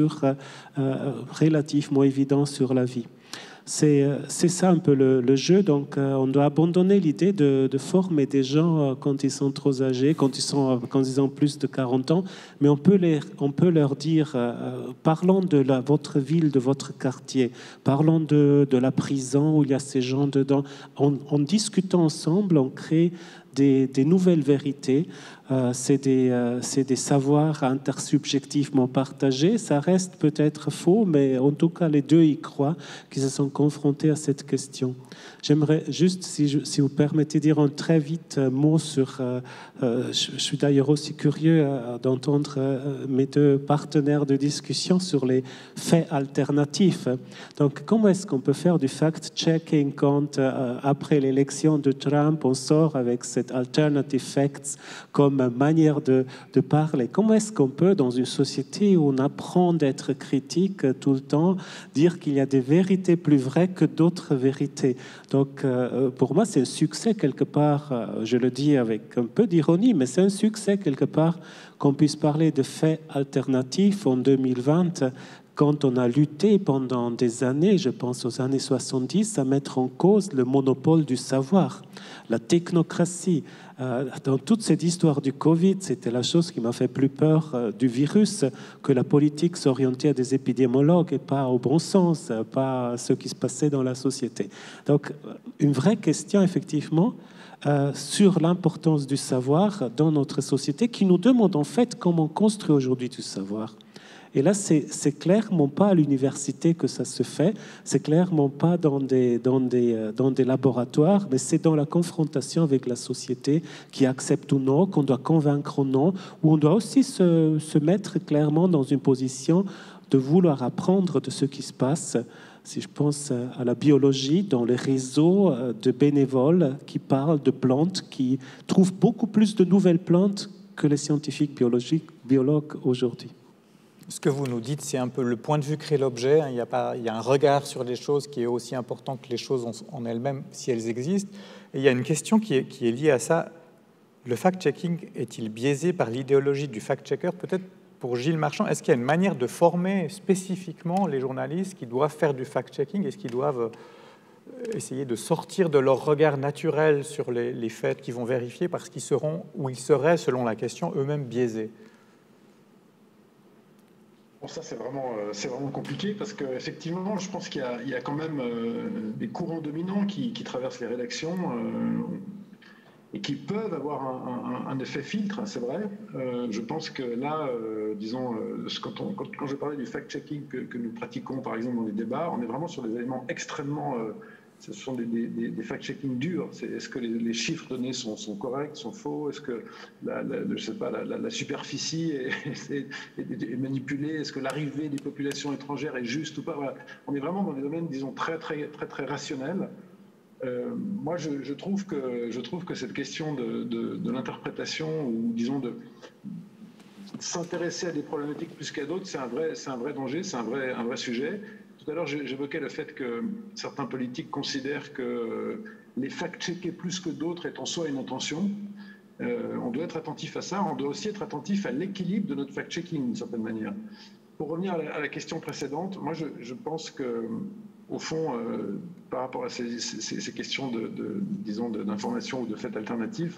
relativement évidente sur la vie. C'est ça un peu le jeu. Donc, on doit abandonner l'idée de former des gens quand ils sont trop âgés, quand ils ont plus de 40 ans. Mais on peut leur dire, parlons de votre ville, de votre quartier, parlons de la prison où il y a ces gens dedans. En discutant ensemble, on crée des nouvelles vérités. C'est des savoirs intersubjectivement partagés. Ça reste peut-être faux, mais en tout cas, les deux y croient, qu'ils se sont confrontés à cette question. J'aimerais juste, si vous permettez, dire un très vite mot sur... je suis d'ailleurs aussi curieux d'entendre mes deux partenaires de discussion sur les faits alternatifs. Donc, comment est-ce qu'on peut faire du fact-checking quand, après l'élection de Trump, on sort avec cette alternative facts comme manière de parler? Comment est-ce qu'on peut, dans une société où on apprend d'être critique tout le temps, dire qu'il y a des vérités plus vraies que d'autres vérités? Donc, pour moi, c'est un succès quelque part, je le dis avec un peu d'ironie, mais c'est un succès quelque part qu'on puisse parler de faits alternatifs en 2020, quand on a lutté pendant des années, je pense aux années 70, à mettre en cause le monopole du savoir, la technocratie. Dans toute cette histoire du Covid, c'était la chose qui m'a fait plus peur du virus, que la politique s'orientait à des épidémiologues et pas au bon sens, pas à ce qui se passait dans la société. Donc, une vraie question, effectivement, sur l'importance du savoir dans notre société, qui nous demande en fait comment construire aujourd'hui du savoir. Et là, c'est clairement pas à l'université que ça se fait, c'est clairement pas dans des laboratoires, mais c'est dans la confrontation avec la société qui accepte ou non, qu'on doit convaincre ou non, où on doit aussi se mettre clairement dans une position de vouloir apprendre de ce qui se passe. Si je pense à la biologie, dans les réseaux de bénévoles qui parlent de plantes, qui trouvent beaucoup plus de nouvelles plantes que les scientifiques biologues aujourd'hui. Ce que vous nous dites, c'est un peu le point de vue crée l'objet. Il y a un regard sur les choses qui est aussi important que les choses en elles-mêmes, si elles existent. Et il y a une question qui est liée à ça. Le fact-checking est-il biaisé par l'idéologie du fact-checker? Peut-être pour Gilles Marchand, est-ce qu'il y a une manière de former spécifiquement les journalistes qui doivent faire du fact-checking? Est-ce qu'ils doivent essayer de sortir de leur regard naturel sur les faits qu'ils vont vérifier parce qu'ils seront, ou ils seraient, selon la question, eux-mêmes biaisés? Bon, ça, c'est vraiment compliqué parce qu'effectivement, je pense qu'il y a quand même des courants dominants qui traversent les rédactions et qui peuvent avoir un effet filtre, c'est vrai. Je pense que là, disons, quand je parlais du fact-checking que nous pratiquons, par exemple, dans les débats, on est vraiment sur des éléments extrêmement ce sont des fact-checking durs. Est-ce que les chiffres donnés sont corrects, sont faux? Est-ce que je sais pas, la superficie est manipulée? Est-ce que l'arrivée des populations étrangères est juste ou pas? Voilà. On est vraiment dans des domaines, disons, très rationnels. Moi, je trouve que cette question de l'interprétation, ou disons de s'intéresser à des problématiques plus qu'à d'autres, c'est un vrai danger, c'est un vrai sujet. Tout à l'heure, j'évoquais le fait que certains politiques considèrent que les fact-checker plus que d'autres est en soi une intention. On doit être attentif à ça. On doit aussi être attentif à l'équilibre de notre fact-checking, d'une certaine manière. Pour revenir à la question précédente, moi, je pense que, au fond, par rapport à ces questions disons, d'information ou de faits alternatifs,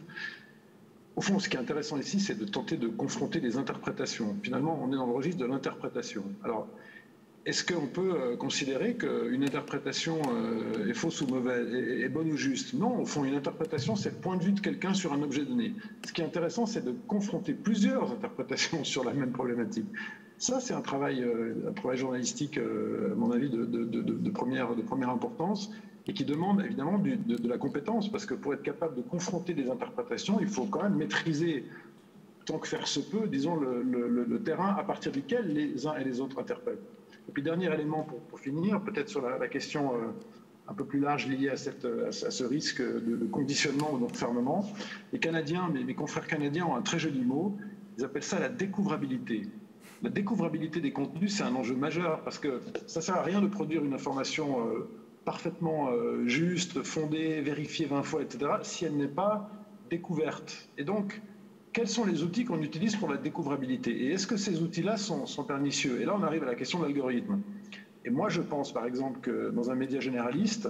au fond, ce qui est intéressant ici, c'est de tenter de confronter les interprétations. Finalement, on est dans le registre de l'interprétation. Alors, est-ce qu'on peut considérer qu'une interprétation est fausse ou mauvaise, est bonne ou juste? Non, au fond, une interprétation, c'est le point de vue de quelqu'un sur un objet donné. Ce qui est intéressant, c'est de confronter plusieurs interprétations sur la même problématique. Ça, c'est un travail journalistique, à mon avis, de première importance, et qui demande évidemment de la compétence, parce que pour être capable de confronter des interprétations, il faut quand même maîtriser, tant que faire se peut, disons, le terrain à partir duquel les uns et les autres interprètent. Et puis, dernier élément pour finir, peut-être sur la question un peu plus large liée à ce risque de conditionnement ou d'enfermement. Les Canadiens, mes confrères canadiens ont un très joli mot, ils appellent ça la découvrabilité. La découvrabilité des contenus, c'est un enjeu majeur, parce que ça ne sert à rien de produire une information parfaitement juste, fondée, vérifiée 20 fois, etc., si elle n'est pas découverte. Et donc, quels sont les outils qu'on utilise pour la découvrabilité? Et est-ce que ces outils-là sont pernicieux? Et là, on arrive à la question de l'algorithme. Et moi, je pense, par exemple, que dans un média généraliste,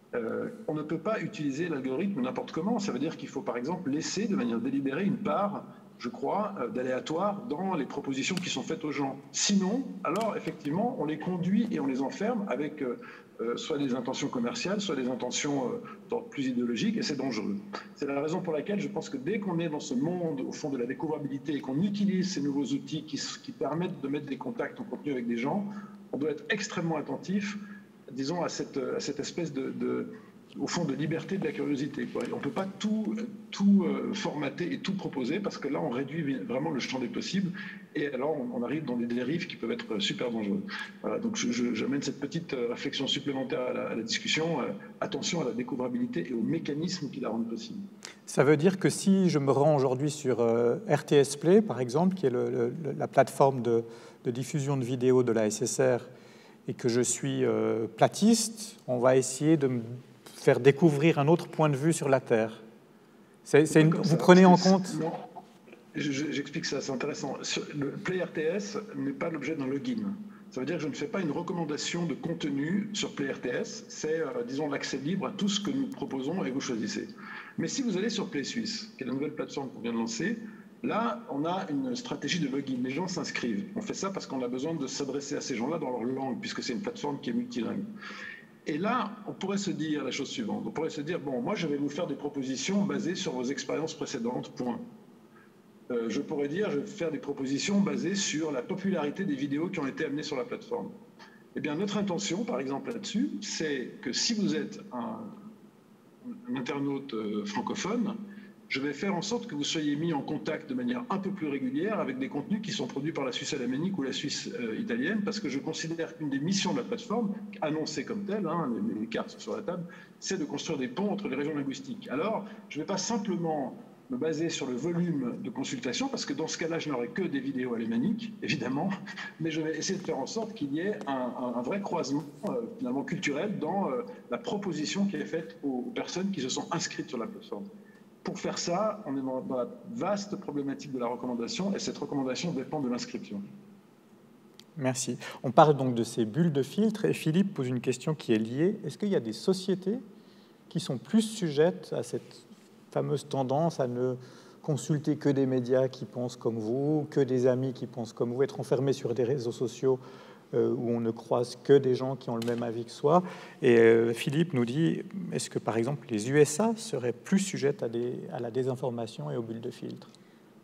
on ne peut pas utiliser l'algorithme n'importe comment. Ça veut dire qu'il faut, par exemple, laisser de manière délibérée une part, je crois, d'aléatoire dans les propositions qui sont faites aux gens. Sinon, alors, effectivement, on les conduit et on les enferme avec soit des intentions commerciales, soit des intentions d'ordre plus idéologique, et c'est dangereux. C'est la raison pour laquelle je pense que dès qu'on est dans ce monde, au fond, de la découvrabilité, et qu'on utilise ces nouveaux outils qui permettent de mettre des contacts en contenu avec des gens, on doit être extrêmement attentif, disons, à cette espèce au fond, de liberté de la curiosité, quoi. On ne peut pas tout formater et tout proposer, parce que là, on réduit vraiment le champ des possibles, et alors on arrive dans des dérives qui peuvent être super dangereuses. Voilà, donc j'amène cette petite réflexion supplémentaire à la discussion. Attention à la découvrabilité et aux mécanismes qui la rendent possible. Ça veut dire que si je me rends aujourd'hui sur RTS Play, par exemple, qui est la plateforme de diffusion de vidéos de la SSR, et que je suis platiste, on va essayer de me faire découvrir un autre point de vue sur la Terre. Vous prenez en compte... J'explique ça, c'est intéressant. Le Play RTS n'est pas l'objet d'un login. Ça veut dire que je ne fais pas une recommandation de contenu sur Play RTS. C'est, disons, l'accès libre à tout ce que nous proposons et vous choisissez. Mais si vous allez sur Play Suisse, qui est la nouvelle plateforme qu'on vient de lancer, là, on a une stratégie de login. Les gens s'inscrivent. On fait ça parce qu'on a besoin de s'adresser à ces gens-là dans leur langue, puisque c'est une plateforme qui est multilingue. Et là, on pourrait se dire la chose suivante. On pourrait se dire, bon, moi, je vais vous faire des propositions basées sur vos expériences précédentes, point. Je pourrais dire, je vais faire des propositions basées sur la popularité des vidéos qui ont été amenées sur la plateforme. Eh bien, notre intention, par exemple, là-dessus, c'est que si vous êtes un internaute francophone, je vais faire en sorte que vous soyez mis en contact de manière un peu plus régulière avec des contenus qui sont produits par la Suisse alémanique ou la Suisse italienne, parce que je considère qu'une des missions de la plateforme, annoncée comme telle, hein, les cartes sont sur la table, c'est de construire des ponts entre les régions linguistiques. Alors, je ne vais pas simplement me baser sur le volume de consultation, parce que dans ce cas-là, je n'aurai que des vidéos alémaniques, évidemment, mais je vais essayer de faire en sorte qu'il y ait un vrai croisement finalement culturel dans la proposition qui est faite aux personnes qui se sont inscrites sur la plateforme. Pour faire ça, on est dans la vaste problématique de la recommandation, et cette recommandation dépend de l'inscription. Merci. On parle donc de ces bulles de filtre, et Philippe pose une question qui est liée. Est-ce qu'il y a des sociétés qui sont plus sujettes à cette fameuse tendance à ne consulter que des médias qui pensent comme vous, que des amis qui pensent comme vous, être enfermés sur des réseaux sociaux où on ne croise que des gens qui ont le même avis que soi. Et Philippe nous dit, est-ce que par exemple les USA seraient plus sujettes à la désinformation et aux bulles de filtre?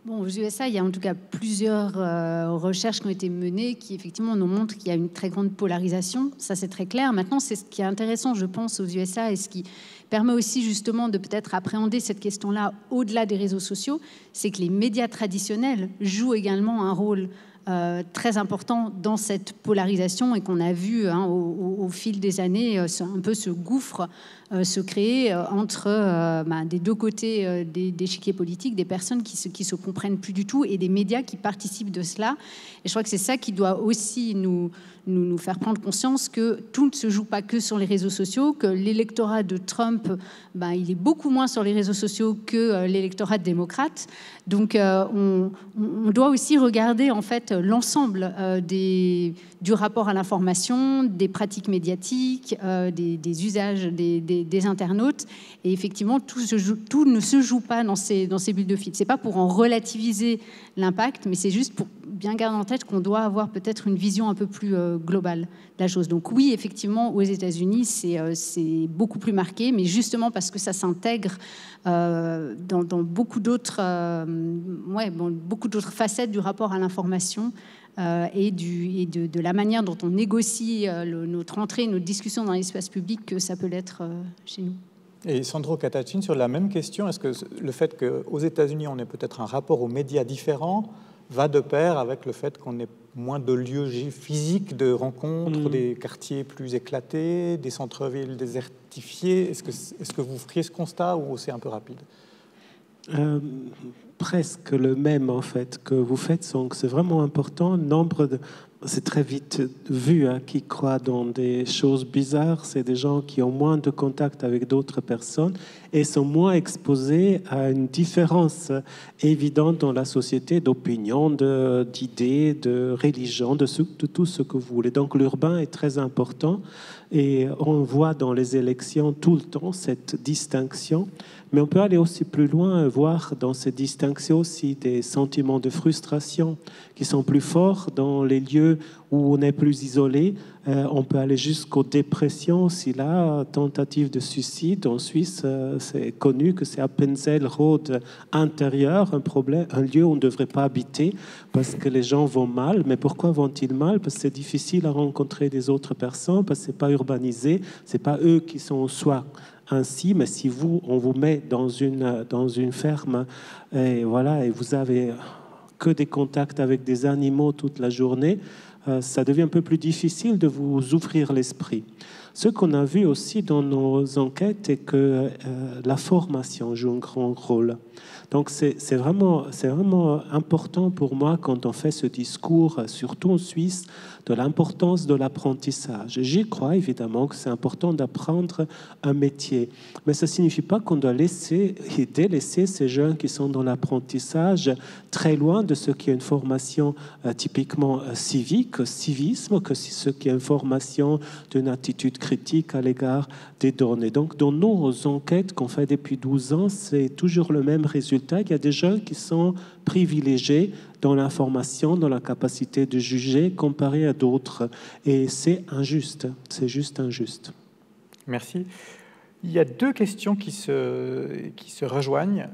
Bon, aux USA, il y a en tout cas plusieurs recherches qui ont été menées qui effectivement nous montrent qu'il y a une très grande polarisation. Ça, c'est très clair. Maintenant, c'est ce qui est intéressant, je pense, aux USA et ce qui permet aussi justement de peut-être appréhender cette question-là au-delà des réseaux sociaux, c'est que les médias traditionnels jouent également un rôle très important dans cette polarisation et qu'on a vu au fil des années un peu ce gouffre se créer entre des deux côtés des échiquiers politiques, des personnes qui se comprennent plus du tout et des médias qui participent de cela. Et je crois que c'est ça qui doit aussi nous faire prendre conscience que tout ne se joue pas que sur les réseaux sociaux, que l'électorat de Trump, il est beaucoup moins sur les réseaux sociaux que l'électorat démocrate. Donc on doit aussi regarder en fait l'ensemble du rapport à l'information, des pratiques médiatiques, des usages des internautes. Et effectivement, tout ne se joue pas dans ces bulles de feed. C'est pas pour en relativiser l'impact, mais c'est juste pour bien garder en tête qu'on doit avoir peut-être une vision un peu plus globale de la chose. Donc oui, effectivement, aux États-Unis, c'est beaucoup plus marqué, mais justement parce que ça s'intègre dans beaucoup d'autres facettes du rapport à l'information et de la manière dont on négocie notre entrée, notre discussion dans l'espace public que ça peut l'être chez nous. Et Sandro Catachin, sur la même question, est-ce que le fait qu'aux États-Unis, on ait peut-être un rapport aux médias différent va de pair avec le fait qu'on ait moins de lieux physiques de rencontres, des quartiers plus éclatés, des centres-villes désertifiés? Est-ce que vous feriez ce constat ou c'est un peu rapide? Presque le même en fait que vous faites, donc c'est vraiment important. C'est très vite vu, qui croient dans des choses bizarres, c'est des gens qui ont moins de contact avec d'autres personnes et sont moins exposés à une différence évidente dans la société d'opinion, d'idées, de religion, de tout ce que vous voulez. Donc l'urbain est très important et on voit dans les élections tout le temps cette distinction. Mais on peut aller aussi plus loin, voir dans ces distinctions aussi des sentiments de frustration qui sont plus forts dans les lieux où on est plus isolé. On peut aller jusqu'aux dépressions aussi là, tentative de suicide. En Suisse, c'est connu que c'est Appenzell Road intérieur, un lieu où on ne devrait pas habiter parce que les gens vont mal. Mais pourquoi vont-ils mal? Parce que c'est difficile à rencontrer des autres personnes, parce que ce n'est pas urbanisé, ce n'est pas eux qui sont au soir. Ainsi, mais si on vous met dans une ferme et vous avez que des contacts avec des animaux toute la journée, ça devient un peu plus difficile de vous ouvrir l'esprit. Ce qu'on a vu aussi dans nos enquêtes est que la formation joue un grand rôle. Donc c'est vraiment important pour moi quand on fait ce discours, surtout en Suisse, de l'importance de l'apprentissage. J'y crois évidemment que c'est important d'apprendre un métier, mais ça ne signifie pas qu'on doit laisser et délaisser ces jeunes qui sont dans l'apprentissage très loin de ce qui est une formation typiquement civique, civisme, que ce qui est une formation d'une attitude critique à l'égard des données. Donc dans nos enquêtes qu'on fait depuis 12 ans, c'est toujours le même résultat. Il y a des jeunes qui sont privilégiés dans l'information, dans la capacité de juger, comparé à d'autres. Et c'est injuste, c'est juste injuste. Merci. Il y a deux questions qui se rejoignent.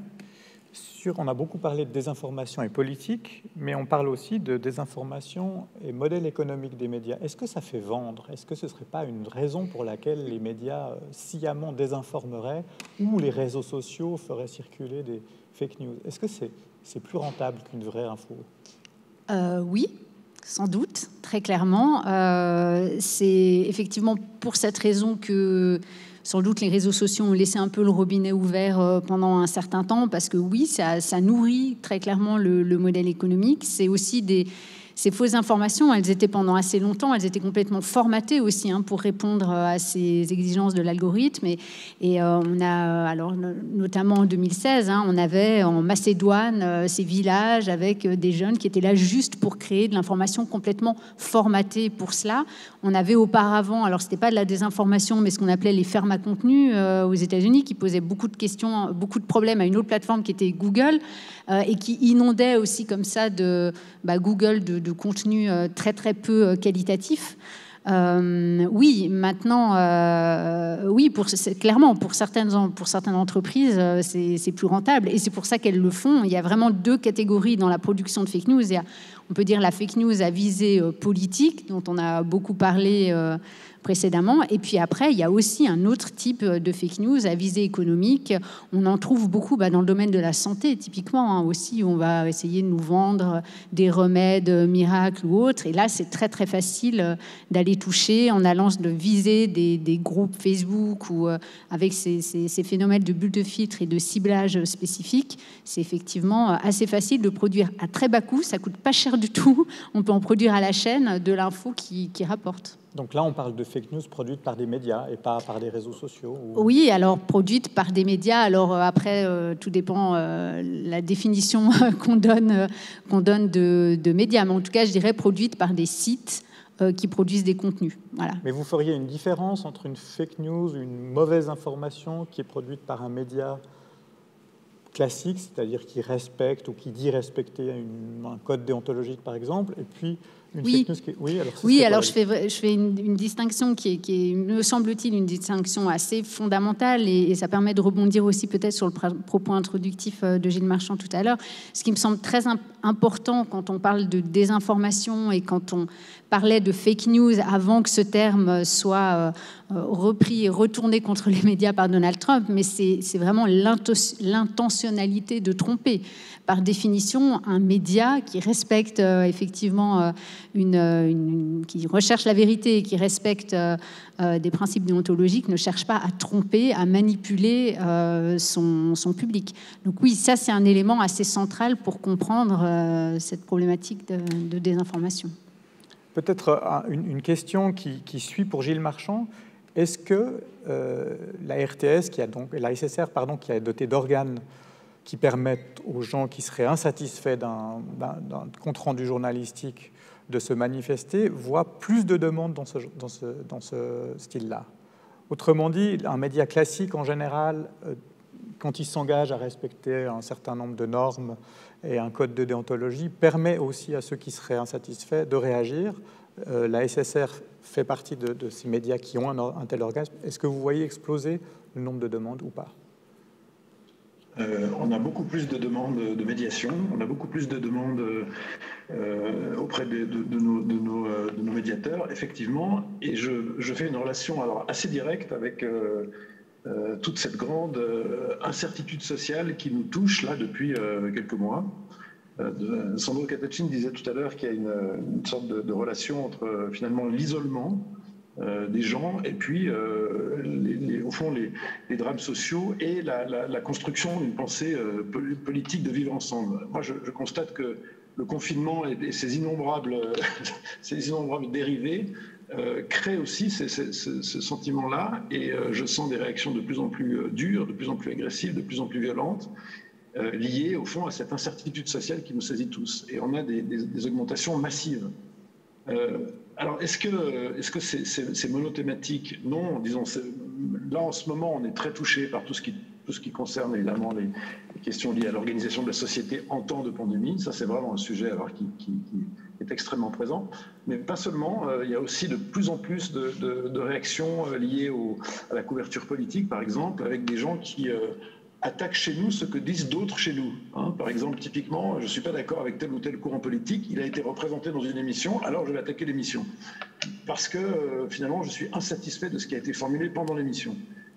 On a beaucoup parlé de désinformation et politique, mais on parle aussi de désinformation et modèle économique des médias. Est-ce que ça fait vendre? Est-ce que ce ne serait pas une raison pour laquelle les médias sciemment désinformeraient ou les réseaux sociaux feraient circuler des fake news? Est-ce que c'est plus rentable qu'une vraie info? Oui, sans doute, très clairement. C'est effectivement pour cette raison que sans doute les réseaux sociaux ont laissé un peu le robinet ouvert pendant un certain temps, parce que oui, ça nourrit très clairement le modèle économique. C'est aussi ces fausses informations, elles étaient pendant assez longtemps, elles étaient complètement formatées aussi pour répondre à ces exigences de l'algorithme. Et on a, alors notamment en 2016, on avait en Macédoine ces villages avec des jeunes qui étaient là juste pour créer de l'information complètement formatée pour cela. On avait auparavant, alors c'était pas de la désinformation, mais ce qu'on appelait les fermes à contenu aux États-Unis, qui posaient beaucoup de questions, beaucoup de problèmes à une autre plateforme qui était Google, et qui inondait aussi comme ça Google de contenu très très peu qualitatif. Oui, maintenant, oui, clairement, pour certaines entreprises, c'est plus rentable. Et c'est pour ça qu'elles le font. Il y a vraiment deux catégories dans la production de fake news. Il y a, on peut dire, la fake news à visée politique, dont on a beaucoup parlé précédemment. Et puis après, il y a aussi un autre type de fake news à visée économique. On en trouve beaucoup dans le domaine de la santé, typiquement, hein, aussi, où on va essayer de nous vendre des remèdes miracles ou autres. Et là, c'est très, très facile d'aller toucher en allant de viser des groupes Facebook ou avec ces phénomènes de bulles de filtre et de ciblage spécifique. C'est effectivement assez facile de produire à très bas coût. Ça coûte pas cher du tout. On peut en produire à la chaîne de l'info qui rapporte. Donc là, on parle de fake news produites par des médias et pas par des réseaux sociaux ou... Oui, alors produites par des médias. Alors après, tout dépend la définition qu'on donne de médias. Mais en tout cas, je dirais produites par des sites qui produisent des contenus. Voilà. Mais vous feriez une différence entre une fake news, une mauvaise information qui est produite par un média classique, c'est-à-dire qui respecte ou qui dit respecter un code déontologique, par exemple, et puis une fake news qui... Oui, alors je fais une distinction qui est, me semble-t-il, une distinction assez fondamentale et ça permet de rebondir aussi peut-être sur le propos introductif de Gilles Marchand tout à l'heure. Ce qui me semble très important quand on parle de désinformation et quand on parlait de fake news avant que ce terme soit repris et retourné contre les médias par Donald Trump, mais c'est vraiment l'intentionnalité de tromper. Par définition, un média qui respecte effectivement qui recherche la vérité et qui respecte des principes déontologiques ne cherche pas à tromper, à manipuler son public. Donc oui, ça c'est un élément assez central pour comprendre cette problématique de désinformation. Peut-être une question qui suit pour Gilles Marchand. Est-ce que la RTS, la SSR, qui a doté d'organes qui permettent aux gens qui seraient insatisfaits d'un compte-rendu journalistique de se manifester, voient plus de demandes dans ce style-là? Autrement dit, un média classique, en général, quand il s'engage à respecter un certain nombre de normes et un code de déontologie, permet aussi à ceux qui seraient insatisfaits de réagir. La SSR fait partie de ces médias qui ont un tel organe. Est-ce que vous voyez exploser le nombre de demandes ou pas? On a beaucoup plus de demandes de médiation, on a beaucoup plus de demandes auprès de nos médiateurs, effectivement, et je fais une relation assez directe avec toute cette grande incertitude sociale qui nous touche là depuis quelques mois. Sandro Catachin disait tout à l'heure qu'il y a une sorte de relation entre finalement l'isolement des gens et puis au fond les drames sociaux et la construction d'une pensée politique de vivre ensemble. Moi je constate que le confinement et ses innombrables dérivés créent aussi ce sentiment-là et je sens des réactions de plus en plus dures, de plus en plus agressives, de plus en plus violentes liées au fond à cette incertitude sociale qui nous saisit tous et on a des augmentations massives. Alors, est-ce que c'est monothématique? Non, disons, là en ce moment, on est très touché par tout ce qui concerne évidemment les questions liées à l'organisation de la société en temps de pandémie. Ça, c'est vraiment un sujet qui est extrêmement présent. Mais pas seulement, il y a aussi de plus en plus de réactions liées à la couverture politique, par exemple, avec des gens qui attaquent chez nous ce que disent d'autres chez nous. Hein. Par exemple, typiquement, je ne suis pas d'accord avec tel ou tel courant politique, il a été représenté dans une émission, alors je vais attaquer l'émission. Parce que finalement, je suis insatisfait de ce qui a été formulé pendant l'émission.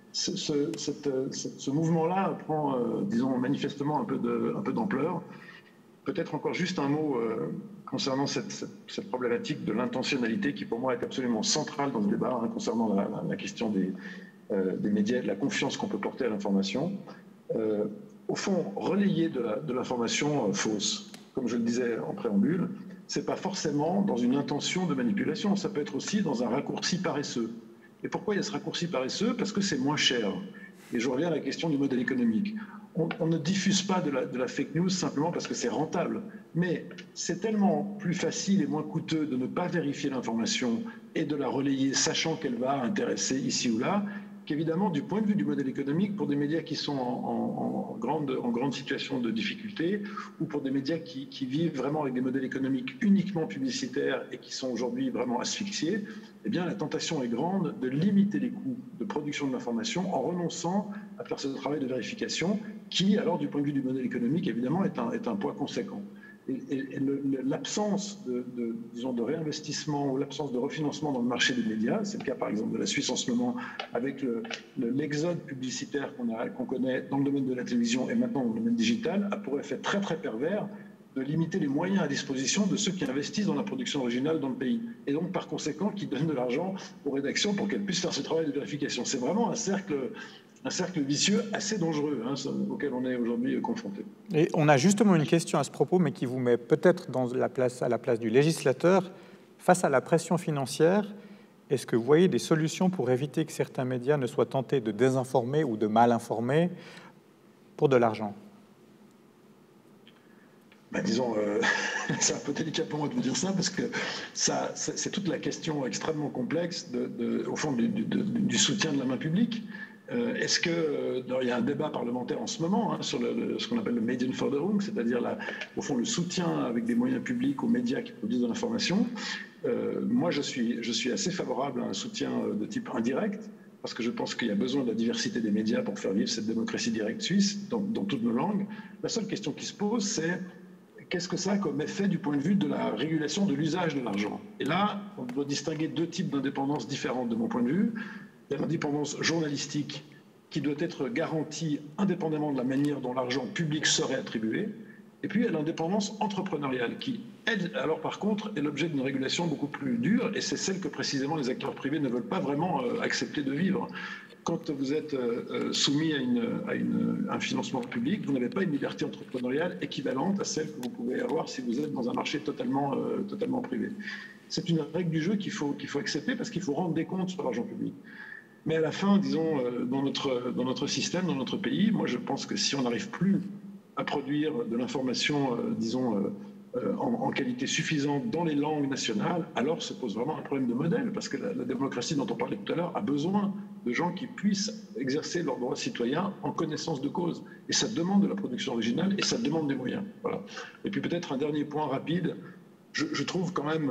Ce mouvement-là prend, disons, manifestement un peu d'ampleur. Peut-être encore juste un mot concernant cette problématique de l'intentionnalité qui, pour moi, est absolument centrale dans ce débat, hein, concernant la question des médias, de la confiance qu'on peut porter à l'information. Au fond, relayer de l'information fausse, comme je le disais en préambule, ce n'est pas forcément dans une intention de manipulation, ça peut être aussi dans un raccourci paresseux. Et pourquoi il y a ce raccourci paresseux? Parce que c'est moins cher. Et je reviens à la question du modèle économique. On ne diffuse pas de la fake news simplement parce que c'est rentable, mais c'est tellement plus facile et moins coûteux de ne pas vérifier l'information et de la relayer sachant qu'elle va intéresser ici ou là, qu'évidemment, du point de vue du modèle économique, pour des médias qui sont en grande situation de difficulté, ou pour des médias qui vivent vraiment avec des modèles économiques uniquement publicitaires et qui sont aujourd'hui vraiment asphyxiés, eh bien, la tentation est grande de limiter les coûts de production de l'information en renonçant à faire ce travail de vérification qui, alors, du point de vue du modèle économique, évidemment, est un poids conséquent. Et l'absence de réinvestissement ou l'absence de refinancement dans le marché des médias, c'est le cas par exemple de la Suisse en ce moment, avec l'exode publicitaire qu'on connaît dans le domaine de la télévision et maintenant dans le domaine digital, a pour effet très très pervers de limiter les moyens à disposition de ceux qui investissent dans la production originale dans le pays. Et donc par conséquent qui donnent de l'argent aux rédactions pour qu'elles puissent faire ce travail de vérification. C'est vraiment un cercle vicieux assez dangereux auquel on est aujourd'hui confronté. Et on a justement une question à ce propos, mais qui vous met peut-être à la place du législateur. Face à la pression financière, est-ce que vous voyez des solutions pour éviter que certains médias ne soient tentés de désinformer ou de mal informer pour de l'argent ? Disons, c'est un peu délicat pour moi de vous dire ça, parce que c'est toute la question extrêmement complexe au fond du soutien de la main publique. Est-ce que il y a un débat parlementaire en ce moment sur ce qu'on appelle le Medienförderung, c'est-à-dire au fond le soutien avec des moyens publics aux médias qui produisent de l'information. Moi, je suis assez favorable à un soutien de type indirect, parce que je pense qu'il y a besoin de la diversité des médias pour faire vivre cette démocratie directe suisse dans toutes nos langues. La seule question qui se pose, c'est qu'est-ce que ça a comme effet du point de vue de la régulation de l'usage de l'argent? Et là, on doit distinguer deux types d'indépendance différentes de mon point de vue. Il y a l'indépendance journalistique qui doit être garantie indépendamment de la manière dont l'argent public serait attribué. Et puis il y a l'indépendance entrepreneuriale qui, elle, alors par contre, est l'objet d'une régulation beaucoup plus dure, et c'est celle que précisément les acteurs privés ne veulent pas vraiment accepter de vivre. Quand vous êtes soumis à un financement public, vous n'avez pas une liberté entrepreneuriale équivalente à celle que vous pouvez avoir si vous êtes dans un marché totalement privé. C'est une règle du jeu qu'il faut accepter, parce qu'il faut rendre des comptes sur l'argent public. Mais à la fin, disons, dans notre système, dans notre pays, moi je pense que si on n'arrive plus à produire de l'information, disons, en qualité suffisante dans les langues nationales, alors se pose vraiment un problème de modèle, parce que la démocratie dont on parlait tout à l'heure a besoin de gens qui puissent exercer leurs droits citoyens en connaissance de cause. Et ça demande de la production originale et ça demande des moyens. Voilà. Et puis peut-être un dernier point rapide. Je trouve quand même,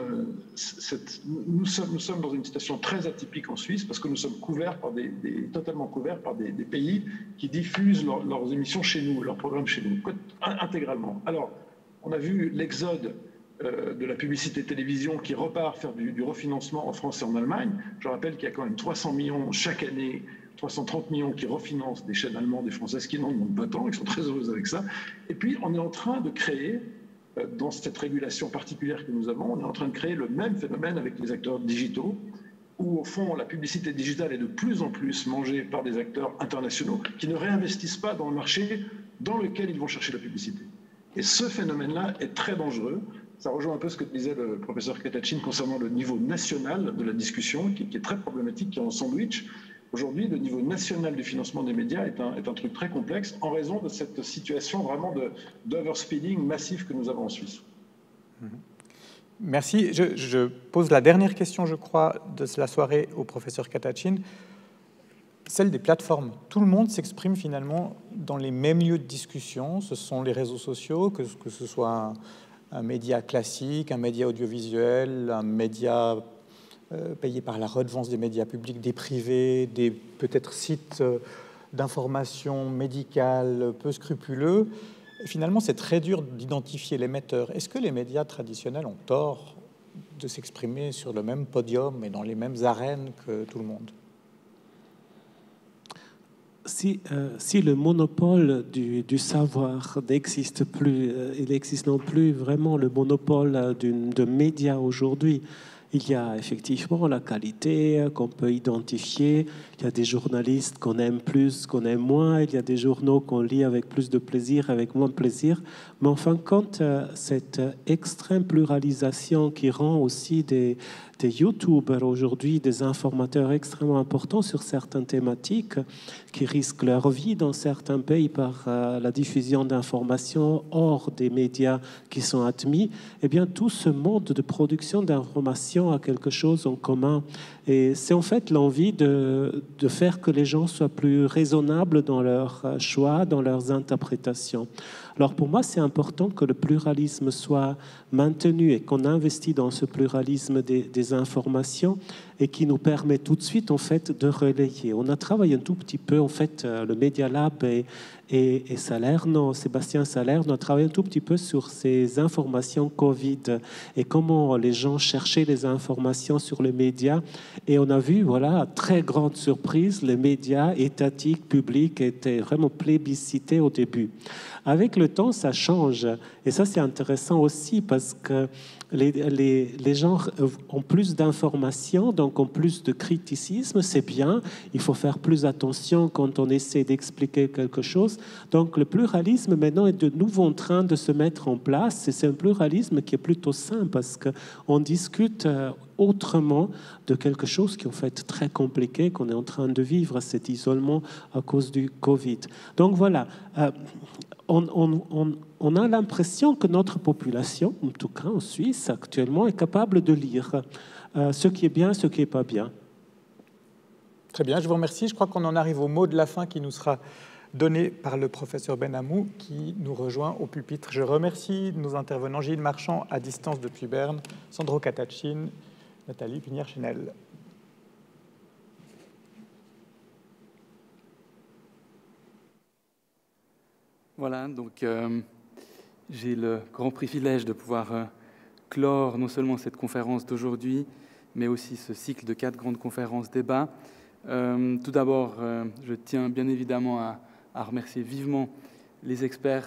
nous sommes dans une situation très atypique en Suisse, parce que nous sommes couverts totalement couverts par des pays qui diffusent leurs émissions chez nous, leurs programmes chez nous, intégralement. Alors, on a vu l'exode de la publicité télévision qui repart faire du refinancement en France et en Allemagne. Je rappelle qu'il y a quand même 300 millions chaque année, 330 millions qui refinancent des chaînes allemandes et françaises qui n'en demandent pas tant, qui sont très heureuses avec ça. Et puis, on est en train de créer, dans cette régulation particulière que nous avons, on est en train de créer le même phénomène avec les acteurs digitaux, où au fond la publicité digitale est de plus en plus mangée par des acteurs internationaux qui ne réinvestissent pas dans le marché dans lequel ils vont chercher la publicité. Et ce phénomène-là est très dangereux. Ça rejoint un peu ce que disait le professeur Katachin concernant le niveau national de la discussion, qui est très problématique, qui est en sandwich. Aujourd'hui, le niveau national du financement des médias est un truc très complexe en raison de cette situation vraiment d'overspeeding massif que nous avons en Suisse. Merci. Je pose la dernière question, je crois, de la soirée au professeur Katachin, celle des plateformes. Tout le monde s'exprime finalement dans les mêmes lieux de discussion. Ce sont les réseaux sociaux, que ce soit un média classique, un média audiovisuel, un média payé par la redevance des médias publics, des privés, des peut-être sites d'information médicale peu scrupuleux. Et finalement, c'est très dur d'identifier l'émetteur. Est-ce que les médias traditionnels ont tort de s'exprimer sur le même podium et dans les mêmes arènes que tout le monde ? Si le monopole du savoir n'existe plus, il n'existe non plus vraiment le monopole de médias aujourd'hui. Il y a effectivement la qualité qu'on peut identifier. Il y a des journalistes qu'on aime plus, qu'on aime moins. Il y a des journaux qu'on lit avec plus de plaisir, avec moins de plaisir. Mais enfin, quand cette extrême pluralisation qui rend aussi des YouTubers aujourd'hui, des informateurs extrêmement importants sur certaines thématiques qui risquent leur vie dans certains pays par la diffusion d'informations hors des médias qui sont admis, eh bien tout ce monde de production d'informations a quelque chose en commun. Et c'est en fait l'envie de faire que les gens soient plus raisonnables dans leurs choix, dans leurs interprétations. Alors pour moi, c'est important que le pluralisme soit maintenu et qu'on investit dans ce pluralisme des informations et qui nous permet tout de suite en fait de relayer. On a travaillé un tout petit peu, en fait, le Media Lab et Salerno, Sébastien Salerno a travaillé un tout petit peu sur ces informations Covid et comment les gens cherchaient les informations sur les médias. Et on a vu, voilà, très grande surprise, les médias étatiques, publics étaient vraiment plébiscités au début. Avec le temps, ça change. Et ça, c'est intéressant aussi parce que les gens ont plus d'informations, donc ont plus de criticisme, c'est bien. Il faut faire plus attention quand on essaie d'expliquer quelque chose. Donc le pluralisme maintenant est de nouveau en train de se mettre en place. Et c'est un pluralisme qui est plutôt sain parce qu'on discute autrement de quelque chose qui est en fait très compliqué, qu'on est en train de vivre, cet isolement à cause du Covid. Donc voilà, on a l'impression que notre population, en tout cas en Suisse actuellement, est capable de lire ce qui est bien, ce qui n'est pas bien. Très bien, je vous remercie. Je crois qu'on en arrive au mot de la fin qui nous sera donné par le professeur Benhamou qui nous rejoint au pupitre. Je remercie nos intervenants Gilles Marchand à distance depuis Berne, Sandro Catachin, Nathalie Pinière-Chenel. Voilà, donc j'ai le grand privilège de pouvoir clore non seulement cette conférence d'aujourd'hui, mais aussi ce cycle de 4 grandes conférences débats. Tout d'abord, je tiens bien évidemment à remercier vivement les experts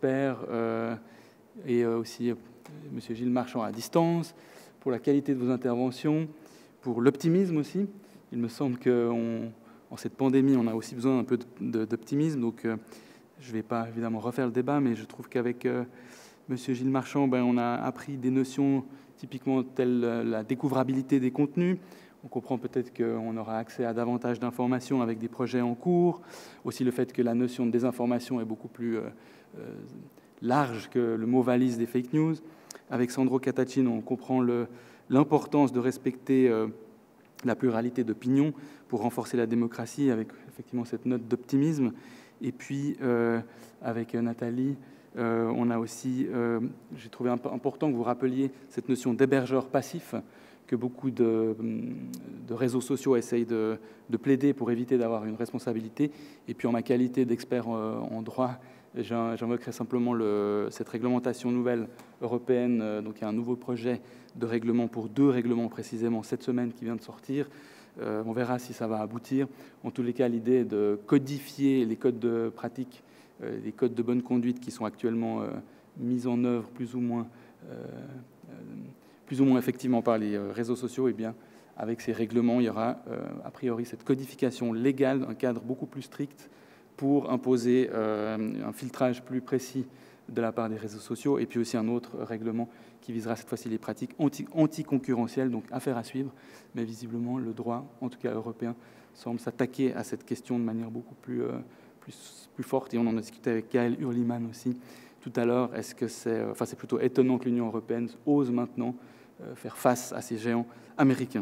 et aussi M. Gilles Marchand à distance, pour la qualité de vos interventions, pour l'optimisme aussi. Il me semble qu'en cette pandémie, on a aussi besoin un peu d'optimisme, donc je ne vais pas évidemment refaire le débat, mais je trouve qu'avec M. Gilles Marchand, on a appris des notions typiquement telles la découvrabilité des contenus. On comprend peut-être qu'on aura accès à davantage d'informations avec des projets en cours. Aussi le fait que la notion de désinformation est beaucoup plus large que le mot valise des fake news. Avec Sandro Catachin, on comprend l'importance de respecter la pluralité d'opinions pour renforcer la démocratie, avec effectivement cette note d'optimisme. Et puis, avec Nathalie, on a aussi, j'ai trouvé important que vous rappeliez cette notion d'hébergeur passif que beaucoup de réseaux sociaux essayent de plaider pour éviter d'avoir une responsabilité. Et puis, en ma qualité d'expert en droit, j'invoquerai simplement cette réglementation nouvelle européenne. Donc, il y a un nouveau projet de règlement pour 2 règlements précisément cette semaine qui vient de sortir. On verra si ça va aboutir. En tous les cas, l'idée est de codifier les codes de pratique, les codes de bonne conduite qui sont actuellement mis en œuvre plus ou moins effectivement par les réseaux sociaux. Et bien, avec ces règlements, il y aura a priori cette codification légale, un cadre beaucoup plus strict pour imposer un filtrage plus précis de la part des réseaux sociaux, et puis aussi un autre règlement qui visera cette fois-ci les pratiques anticoncurrentielles, donc affaire à suivre. Mais visiblement, le droit, en tout cas européen, semble s'attaquer à cette question de manière beaucoup plus forte, et on en a discuté avec Gaël Hurliman aussi tout à l'heure. Est-ce que c'est plutôt étonnant que l'Union européenne ose maintenant faire face à ces géants américains.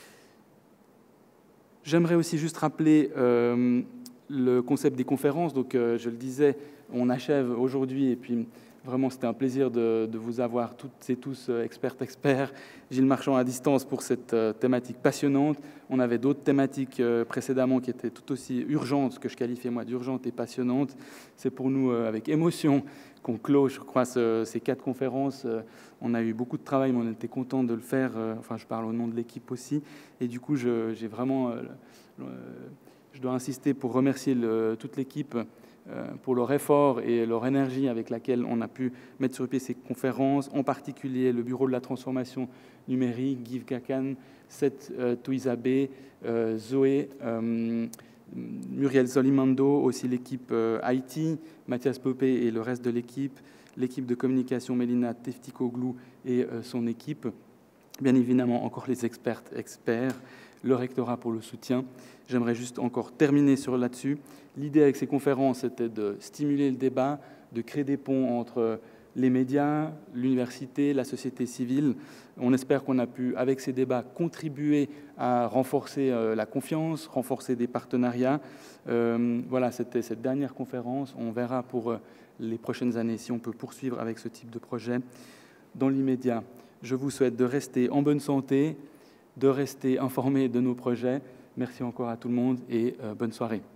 J'aimerais aussi juste rappeler le concept des conférences. Donc, je le disais, on achève aujourd'hui, et puis vraiment, c'était un plaisir de vous avoir toutes et tous, experts, Gilles Marchand à distance pour cette thématique passionnante. On avait d'autres thématiques précédemment qui étaient tout aussi urgentes, que je qualifiais moi d'urgentes et passionnantes. C'est pour nous avec émotion qu'on clôt, je crois, ces 4 conférences. On a eu beaucoup de travail, mais on était content de le faire. Enfin, je parle au nom de l'équipe aussi. Et du coup, j'ai vraiment... je dois insister pour remercier toute l'équipe pour leur effort et leur énergie avec laquelle on a pu mettre sur pied ces conférences, en particulier le Bureau de la transformation numérique, Guy Kakan, Seth Touizabé, Zoé, Muriel Solimando, aussi l'équipe IT, Mathias Popé et le reste de l'équipe de communication, Mélina Teftikoglu et son équipe. Bien évidemment, encore les experts, le rectorat pour le soutien. J'aimerais juste encore terminer là-dessus. L'idée avec ces conférences, c'était de stimuler le débat, de créer des ponts entre les médias, l'université, la société civile. On espère qu'on a pu, avec ces débats, contribuer à renforcer la confiance, renforcer des partenariats. Voilà, c'était cette dernière conférence. On verra pour les prochaines années si on peut poursuivre avec ce type de projet. Dans l'immédiat, je vous souhaite de rester en bonne santé, de rester informés de nos projets. Merci encore à tout le monde et bonne soirée.